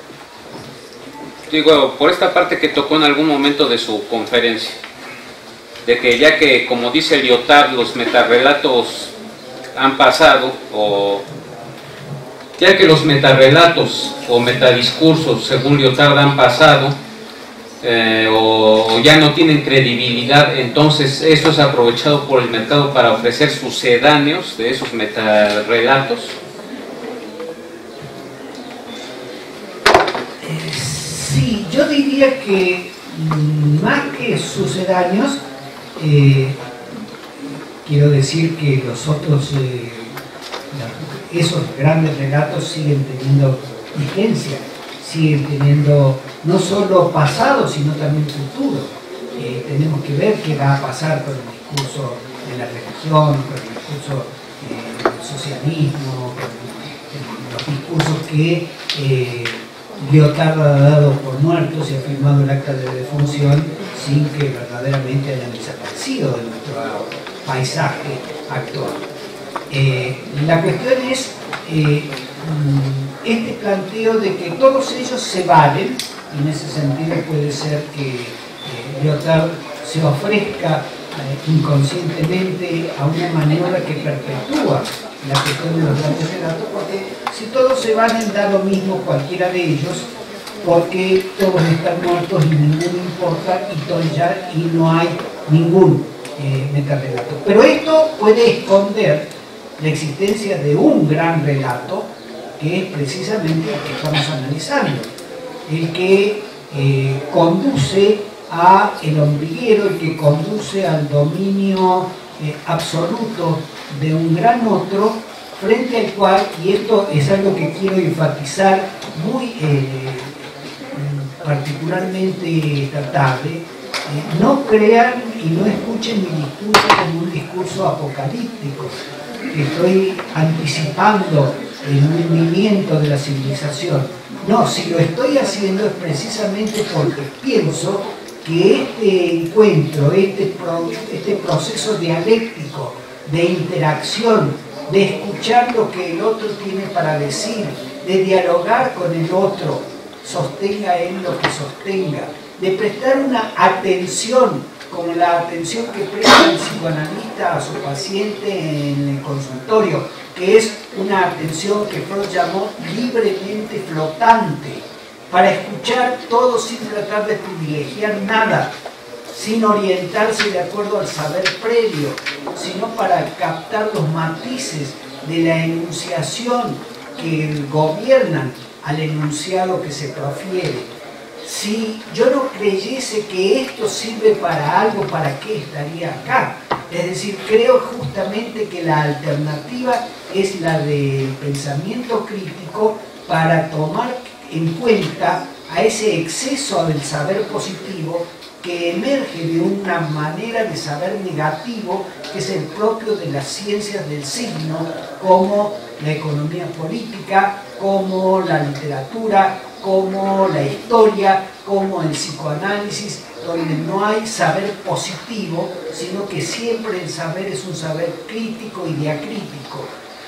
digo, por esta parte que tocó en algún momento de su conferencia, de que ya que, como dice Lyotard, los metarrelatos han pasado, o ya que los metarrelatos o metadiscursos, según Lyotard, han pasado, Eh, o, o ya no tienen credibilidad, entonces esto es aprovechado por el mercado para ofrecer sucedáneos de esos metarrelatos. Eh, sí, yo diría que más que sucedáneos, eh, quiero decir que los otros, eh, esos grandes relatos siguen teniendo vigencia, siguen teniendo no solo pasado, sino también futuro. Eh, tenemos que ver qué va a pasar con el discurso de la religión, con el discurso eh, del socialismo, con los discursos que eh, Lyotard ha dado por muertos y ha firmado el acta de defunción sin que verdaderamente hayan desaparecido de nuestro paisaje actual. Eh, la cuestión es eh, este planteo de que todos ellos se valen. En ese sentido puede ser que eh, Lyotard se ofrezca eh, inconscientemente a una maniobra que perpetúa la cuestión de los grandes relatos, porque si todos se valen da lo mismo cualquiera de ellos, porque todos están muertos y ninguno importa y, todo ya, y no hay ningún eh, metarrelato. Pero esto puede esconder la existencia de un gran relato, que es precisamente el que estamos analizando, el que eh, conduce a el ombliguero, el que conduce al dominio eh, absoluto de un gran otro, frente al cual, y esto es algo que quiero enfatizar muy eh, particularmente esta tarde, eh, no crean y no escuchen mi discurso como un discurso apocalíptico, que estoy anticipando el hundimiento de la civilización. No, si lo estoy haciendo es precisamente porque pienso que este encuentro, este, pro, este proceso dialéctico de interacción, de escuchar lo que el otro tiene para decir, de dialogar con el otro, sostenga él lo que sostenga, de prestar una atención, como la atención que presta el psicoanalista a su paciente en el consultorio, que es una atención que Freud llamó libremente flotante, para escuchar todo sin tratar de privilegiar nada, sin orientarse de acuerdo al saber previo, sino para captar los matices de la enunciación que gobiernan al enunciado que se profiere. Si yo no creyese que esto sirve para algo, ¿para qué estaría acá? Es decir, creo justamente que la alternativa es la del pensamiento crítico para tomar en cuenta a ese exceso del saber positivo que emerge de una manera de saber negativo que es el propio de las ciencias del signo, como la economía política, como la literatura, como la historia, como el psicoanálisis, donde no hay saber positivo, sino que siempre el saber es un saber crítico y diacrítico.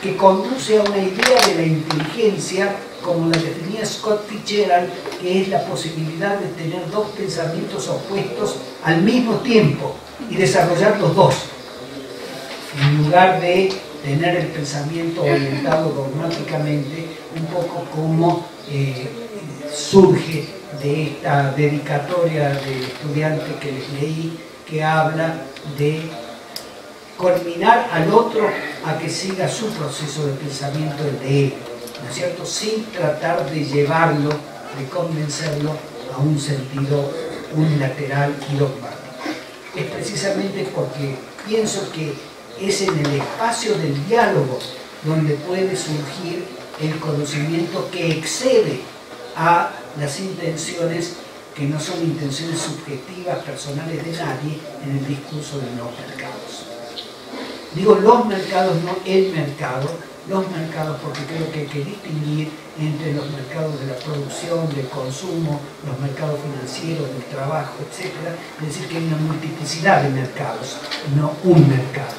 que conduce a una idea de la inteligencia como la definía Scott Fitzgerald, que es la posibilidad de tener dos pensamientos opuestos al mismo tiempo y desarrollar los dos, en lugar de tener el pensamiento orientado dogmáticamente, un poco como eh, surge de esta dedicatoria del estudiante que les leí, que habla de culminar al otro a que siga su proceso de pensamiento de él, ¿no es cierto?, sin tratar de llevarlo, de convencerlo a un sentido unilateral y dogmático. Es precisamente porque pienso que es en el espacio del diálogo donde puede surgir el conocimiento que excede a las intenciones que no son intenciones subjetivas, personales de nadie, en el discurso de los mercados. Digo los mercados, no el mercado, los mercados porque creo que hay que distinguir entre los mercados de la producción, del consumo, los mercados financieros, del trabajo, etcétera. Es decir, que hay una multiplicidad de mercados, no un mercado.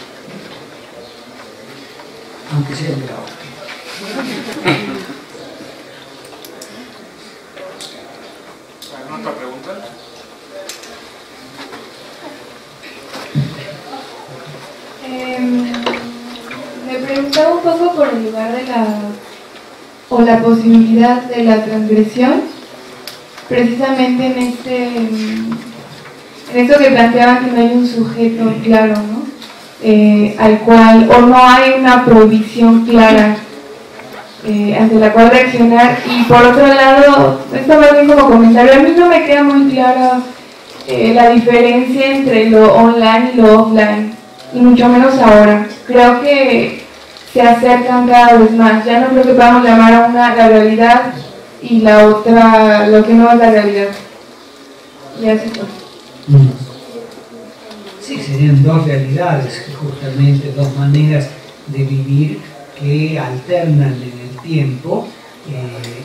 Aunque sea el grado. ¿Alguna otra pregunta? Eh, me preguntaba un poco por el lugar de la, o la posibilidad de la transgresión, precisamente en este, en esto que planteaban que no hay un sujeto claro, ¿no? Eh, al cual, o no hay una prohibición clara eh, ante la cual reaccionar. Y por otro lado, esto más bien como comentario, a mí no me queda muy clara eh, la diferencia entre lo online y lo offline, y mucho menos ahora. Creo que se acercan cada vez más. Ya no creo que podamos llamar a una la realidad y la otra lo que no es la realidad. Y así fue. Sí, serían dos realidades, justamente dos maneras de vivir que alternan en el tiempo, eh,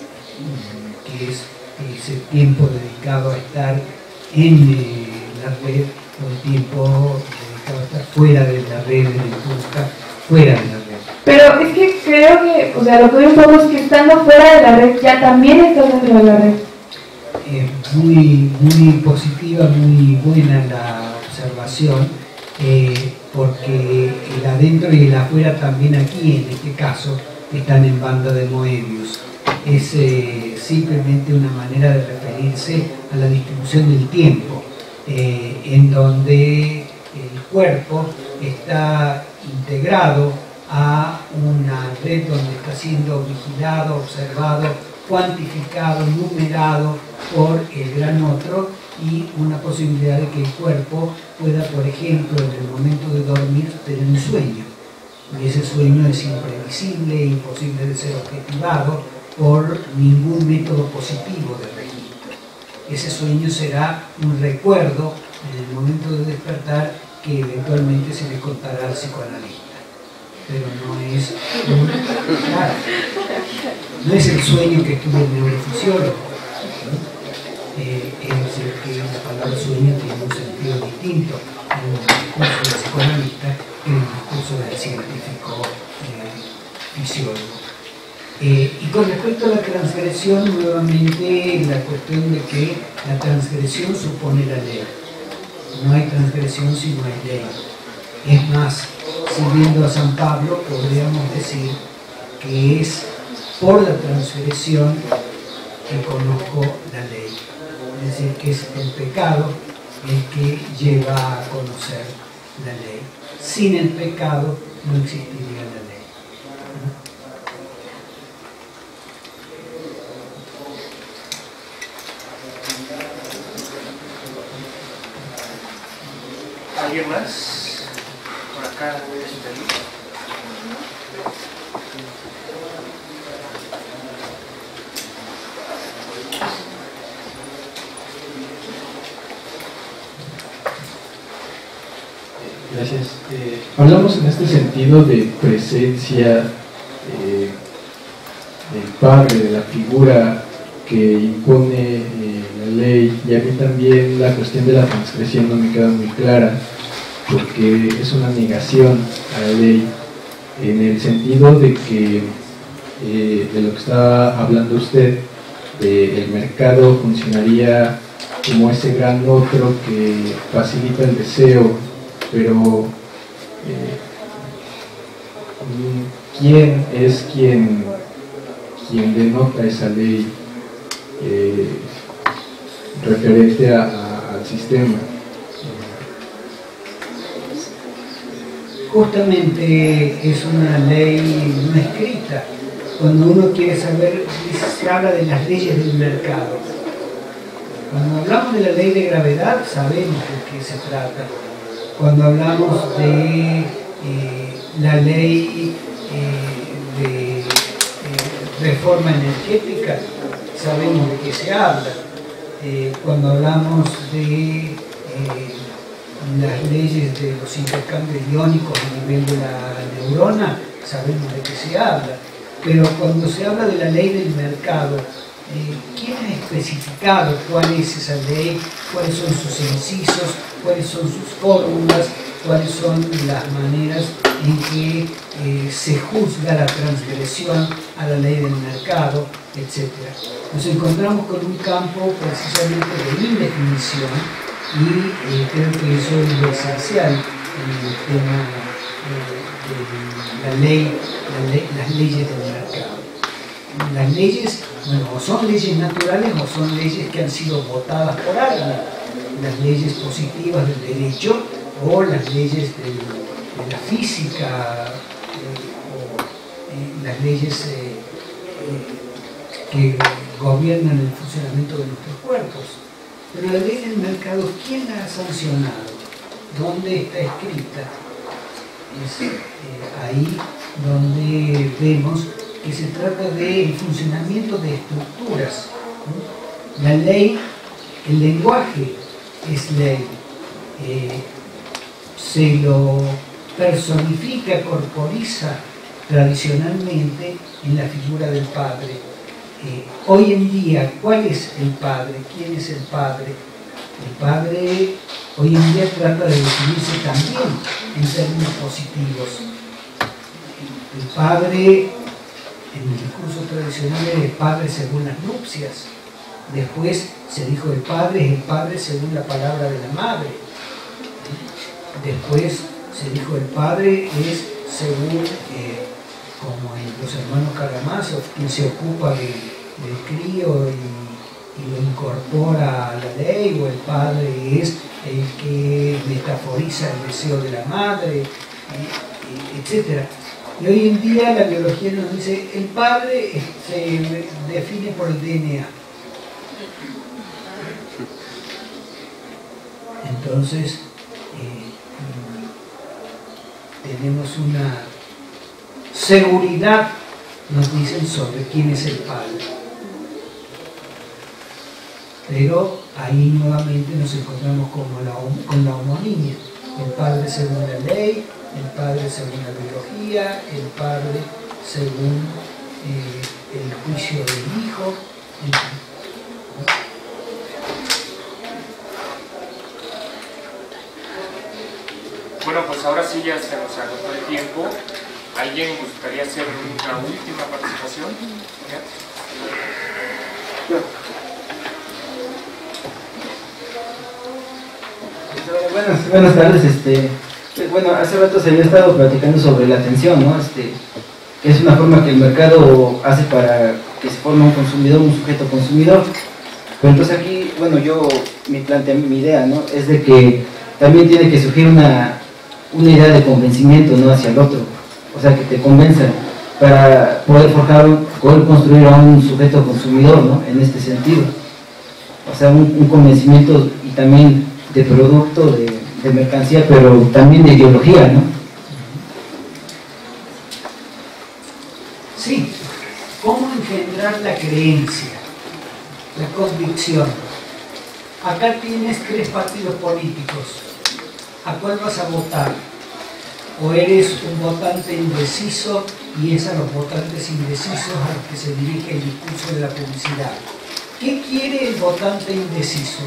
que es ese tiempo dedicado a estar en eh, la red, o el tiempo dedicado a estar fuera de la red, en el busca, fuera de la red. Pero es que creo que, o sea, lo que veo un poco es que estando fuera de la red ya también estás dentro de la red. Eh, muy, muy positiva, muy buena la observación, eh, porque el adentro y el afuera también aquí, en este caso, están en banda de Moebius. Es eh, simplemente una manera de referirse a la distribución del tiempo, eh, en donde el cuerpo está integrado a una red donde está siendo vigilado, observado, cuantificado, numerado por el gran otro, y una posibilidad de que el cuerpo pueda, por ejemplo, en el momento de dormir, tener un sueño. Y ese sueño es imprevisible, imposible de ser objetivado por ningún método positivo de registro. Ese sueño será un recuerdo en el momento de despertar que eventualmente se le contará al psicoanalista. Pero no es, un, claro, no es el sueño que tuvo el neurofisiólogo. Eh, es decir, que la palabra sueño tiene un sentido distinto en el discurso del psicoanalista que en el discurso del científico eh, fisiólogo. Eh, y con respecto a la transgresión, nuevamente la cuestión de que la transgresión supone la ley. No hay transgresión si no hay ley. Es más, siguiendo a San Pablo, podríamos decir que es por la transgresión que conozco la ley. Es decir, que es el pecado el que lleva a conocer la ley. Sin el pecado no existiría la ley. ¿Alguien más? Por acá voy a intervenir. Gracias. Eh, hablamos en este sentido de presencia eh, del padre, de la figura que impone eh, la ley, y a mí también la cuestión de la transgresión no me queda muy clara, porque es una negación a la ley en el sentido de que, eh, de lo que estaba hablando usted, de el mercado funcionaría como ese gran otro que facilita el deseo, pero eh, ¿quién es quien, quien denota esa ley eh, referente a, a, al sistema? Justamente es una ley no escrita. Cuando uno quiere saber, se habla de las leyes del mercado. Cuando hablamos de la ley de gravedad, sabemos de qué se trata. Cuando hablamos de eh, la ley eh, de eh, reforma energética, sabemos de qué se habla. Eh, cuando hablamos de eh, las leyes de los intercambios iónicos a nivel de la neurona, sabemos de qué se habla. Pero cuando se habla de la ley del mercado, eh, ¿quién ha especificado cuál es esa ley? ¿Cuáles son sus incisos? ¿Cuáles son sus fórmulas? ¿Cuáles son las maneras en que eh, se juzga la transgresión a la ley del mercado, etcétera? Nos encontramos con un campo precisamente de indefinición y eh, creo que eso es lo esencial en el tema eh, de la ley, la ley, las leyes del mercado. Las leyes, bueno, o son leyes naturales o son leyes que han sido votadas por alguien. Las leyes positivas del derecho o las leyes de, de la física eh, o eh, las leyes eh, eh, que gobiernan el funcionamiento de nuestros cuerpos. Pero la ley del mercado, ¿quién la ha sancionado? ¿Dónde está escrita? Es eh, ahí donde vemos que se trata del funcionamiento de estructuras. ¿no? La ley, el lenguaje es ley. Eh, se lo personifica, corporiza tradicionalmente en la figura del padre. Eh, hoy en día, ¿cuál es el padre? ¿Quién es el padre? El padre hoy en día trata de definirse también en términos positivos. El padre, en el discurso tradicional, era el padre según las nupcias. Después se dijo el padre es el padre según la palabra de la madre. Después se dijo el padre es según, eh, como en los hermanos Karamazov, quien se ocupa de, del crío y, y lo incorpora a la ley, o el padre es el que metaforiza el deseo de la madre, etcétera. Y hoy en día la biología nos dice el padre se define por el D N A. Entonces eh, tenemos una seguridad, nos dicen, sobre quién es el padre. Pero ahí nuevamente nos encontramos como la, con la homonimia. El padre según la ley, el padre según la biología, el padre según eh, el juicio del hijo. Bueno, pues ahora sí ya se nos agotó el tiempo. ¿Alguien gustaría hacer una última participación? Buenas, buenas tardes. Este, bueno, hace rato se había estado platicando sobre la atención, ¿no? Este, que es una forma que el mercado hace para que se forme un consumidor, un sujeto consumidor. Pero entonces aquí, bueno, yo, mi planteamiento, mi idea, ¿no? Es de que también tiene que surgir una, una idea de convencimiento, ¿no? Hacia el otro. O sea, que te convenzan para poder forjar, poder construir a un sujeto consumidor, ¿no? En este sentido. O sea, un, un convencimiento y también de producto, de, de mercancía, pero también de ideología, ¿no? Sí, ¿cómo engendrar la creencia, la convicción? Acá tienes tres partidos políticos. ¿A cuál vas a votar? ¿O eres un votante indeciso y es a los votantes indecisos a los que se dirige el discurso de la publicidad? ¿Qué quiere el votante indeciso?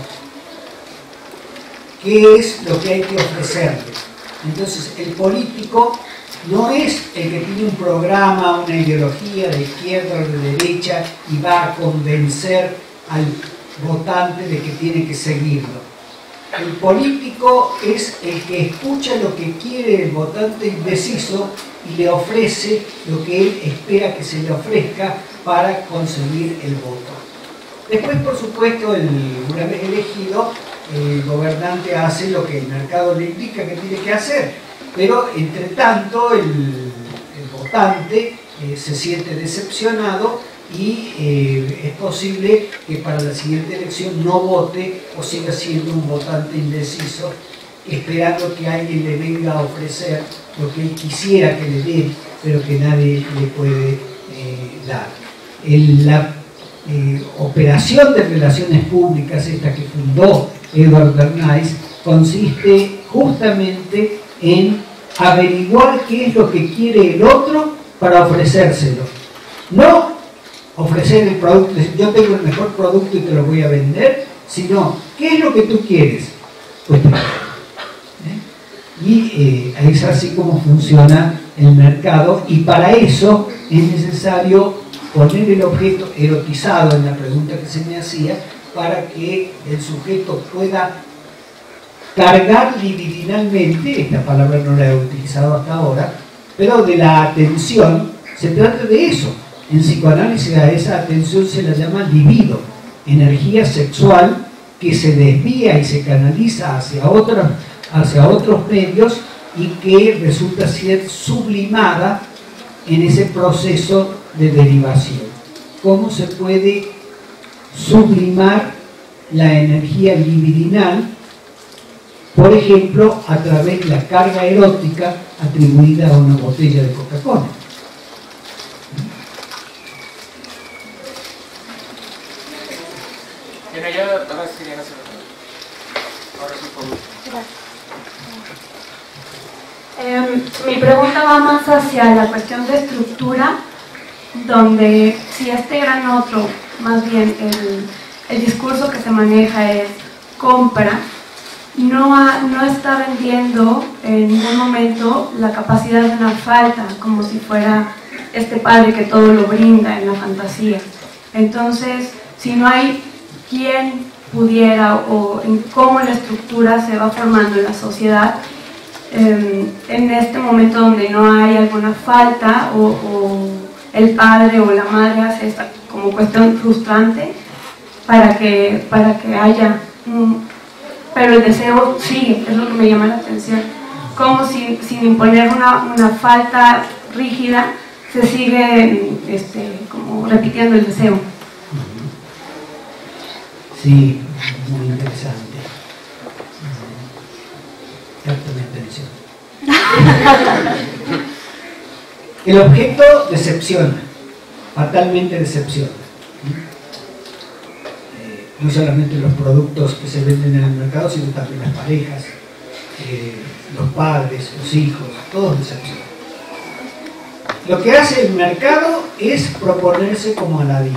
¿Qué es lo que hay que ofrecerle? Entonces, el político no es el que tiene un programa, una ideología de izquierda o de derecha y va a convencer al votante de que tiene que seguirlo. El político es el que escucha lo que quiere el votante indeciso y le ofrece lo que él espera que se le ofrezca para conseguir el voto. Después, por supuesto, el, una vez elegido, el gobernante hace lo que el mercado le indica que tiene que hacer, pero entre tanto el, el votante eh, se siente decepcionado y eh, es posible que para la siguiente elección no vote o siga siendo un votante indeciso, esperando que alguien le venga a ofrecer lo que él quisiera que le den, pero que nadie le puede eh, dar. El, la eh, operación de relaciones públicas, esta que fundó Edward Bernays, consiste justamente en averiguar qué es lo que quiere el otro para ofrecérselo. No ofrecer el producto, decir, yo tengo el mejor producto y te lo voy a vender, sino, ¿qué es lo que tú quieres? Pues te lo ¿Eh? Y eh, es así como funciona el mercado, y para eso es necesario poner el objeto erotizado en la pregunta que se me hacía, para que el sujeto pueda cargar libidinalmente, esta palabra no la he utilizado hasta ahora, pero de la atención, se trata de eso. En psicoanálisis a esa atención se la llama libido, energía sexual que se desvía y se canaliza hacia otros, hacia otros medios y que resulta ser sublimada en ese proceso de derivación. ¿Cómo se puede sublimar la energía libidinal? Por ejemplo, a través de la carga erótica atribuida a una botella de Coca-Cola. Mira, ya ahora sí viene a hacer. Ahora sí por Eh, mi pregunta va más hacia la cuestión de estructura, donde si este gran otro, más bien el, el discurso que se maneja es compra, no, ha, no está vendiendo en ningún momento la capacidad de una falta, como si fuera este padre que todo lo brinda en la fantasía. Entonces, si no hay quien pudiera o en cómo la estructura se va formando en la sociedad, eh, en este momento donde no hay alguna falta o, o el padre o la madre hace esta como cuestión frustrante para que, para que haya un, pero el deseo sigue, es lo que me llama la atención, como sin, sin imponer una, una falta rígida se sigue este, como repitiendo el deseo. Sí, muy interesante. Capta mi atención. El objeto decepciona, fatalmente decepciona. Eh, no solamente los productos que se venden en el mercado, sino también las parejas, eh, los padres, los hijos, todos decepcionan. Lo que hace el mercado es proponerse como Aladino.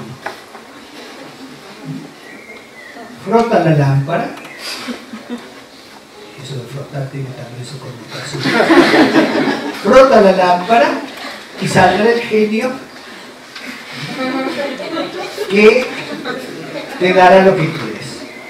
Frota la lámpara, eso de frotar tiene también su connotación. Frota la lámpara y saldrá el genio que te dará lo que quieres.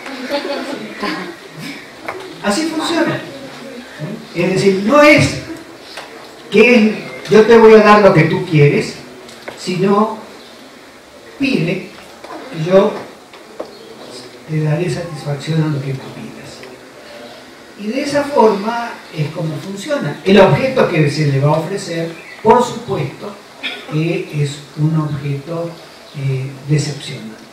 Así funciona. Es decir, no es que yo te voy a dar lo que tú quieres, sino pide que yo te daré satisfacción a lo que me pidas. Y de esa forma es como funciona. El objeto que se le va a ofrecer, por supuesto, que es un objeto eh, decepcionante.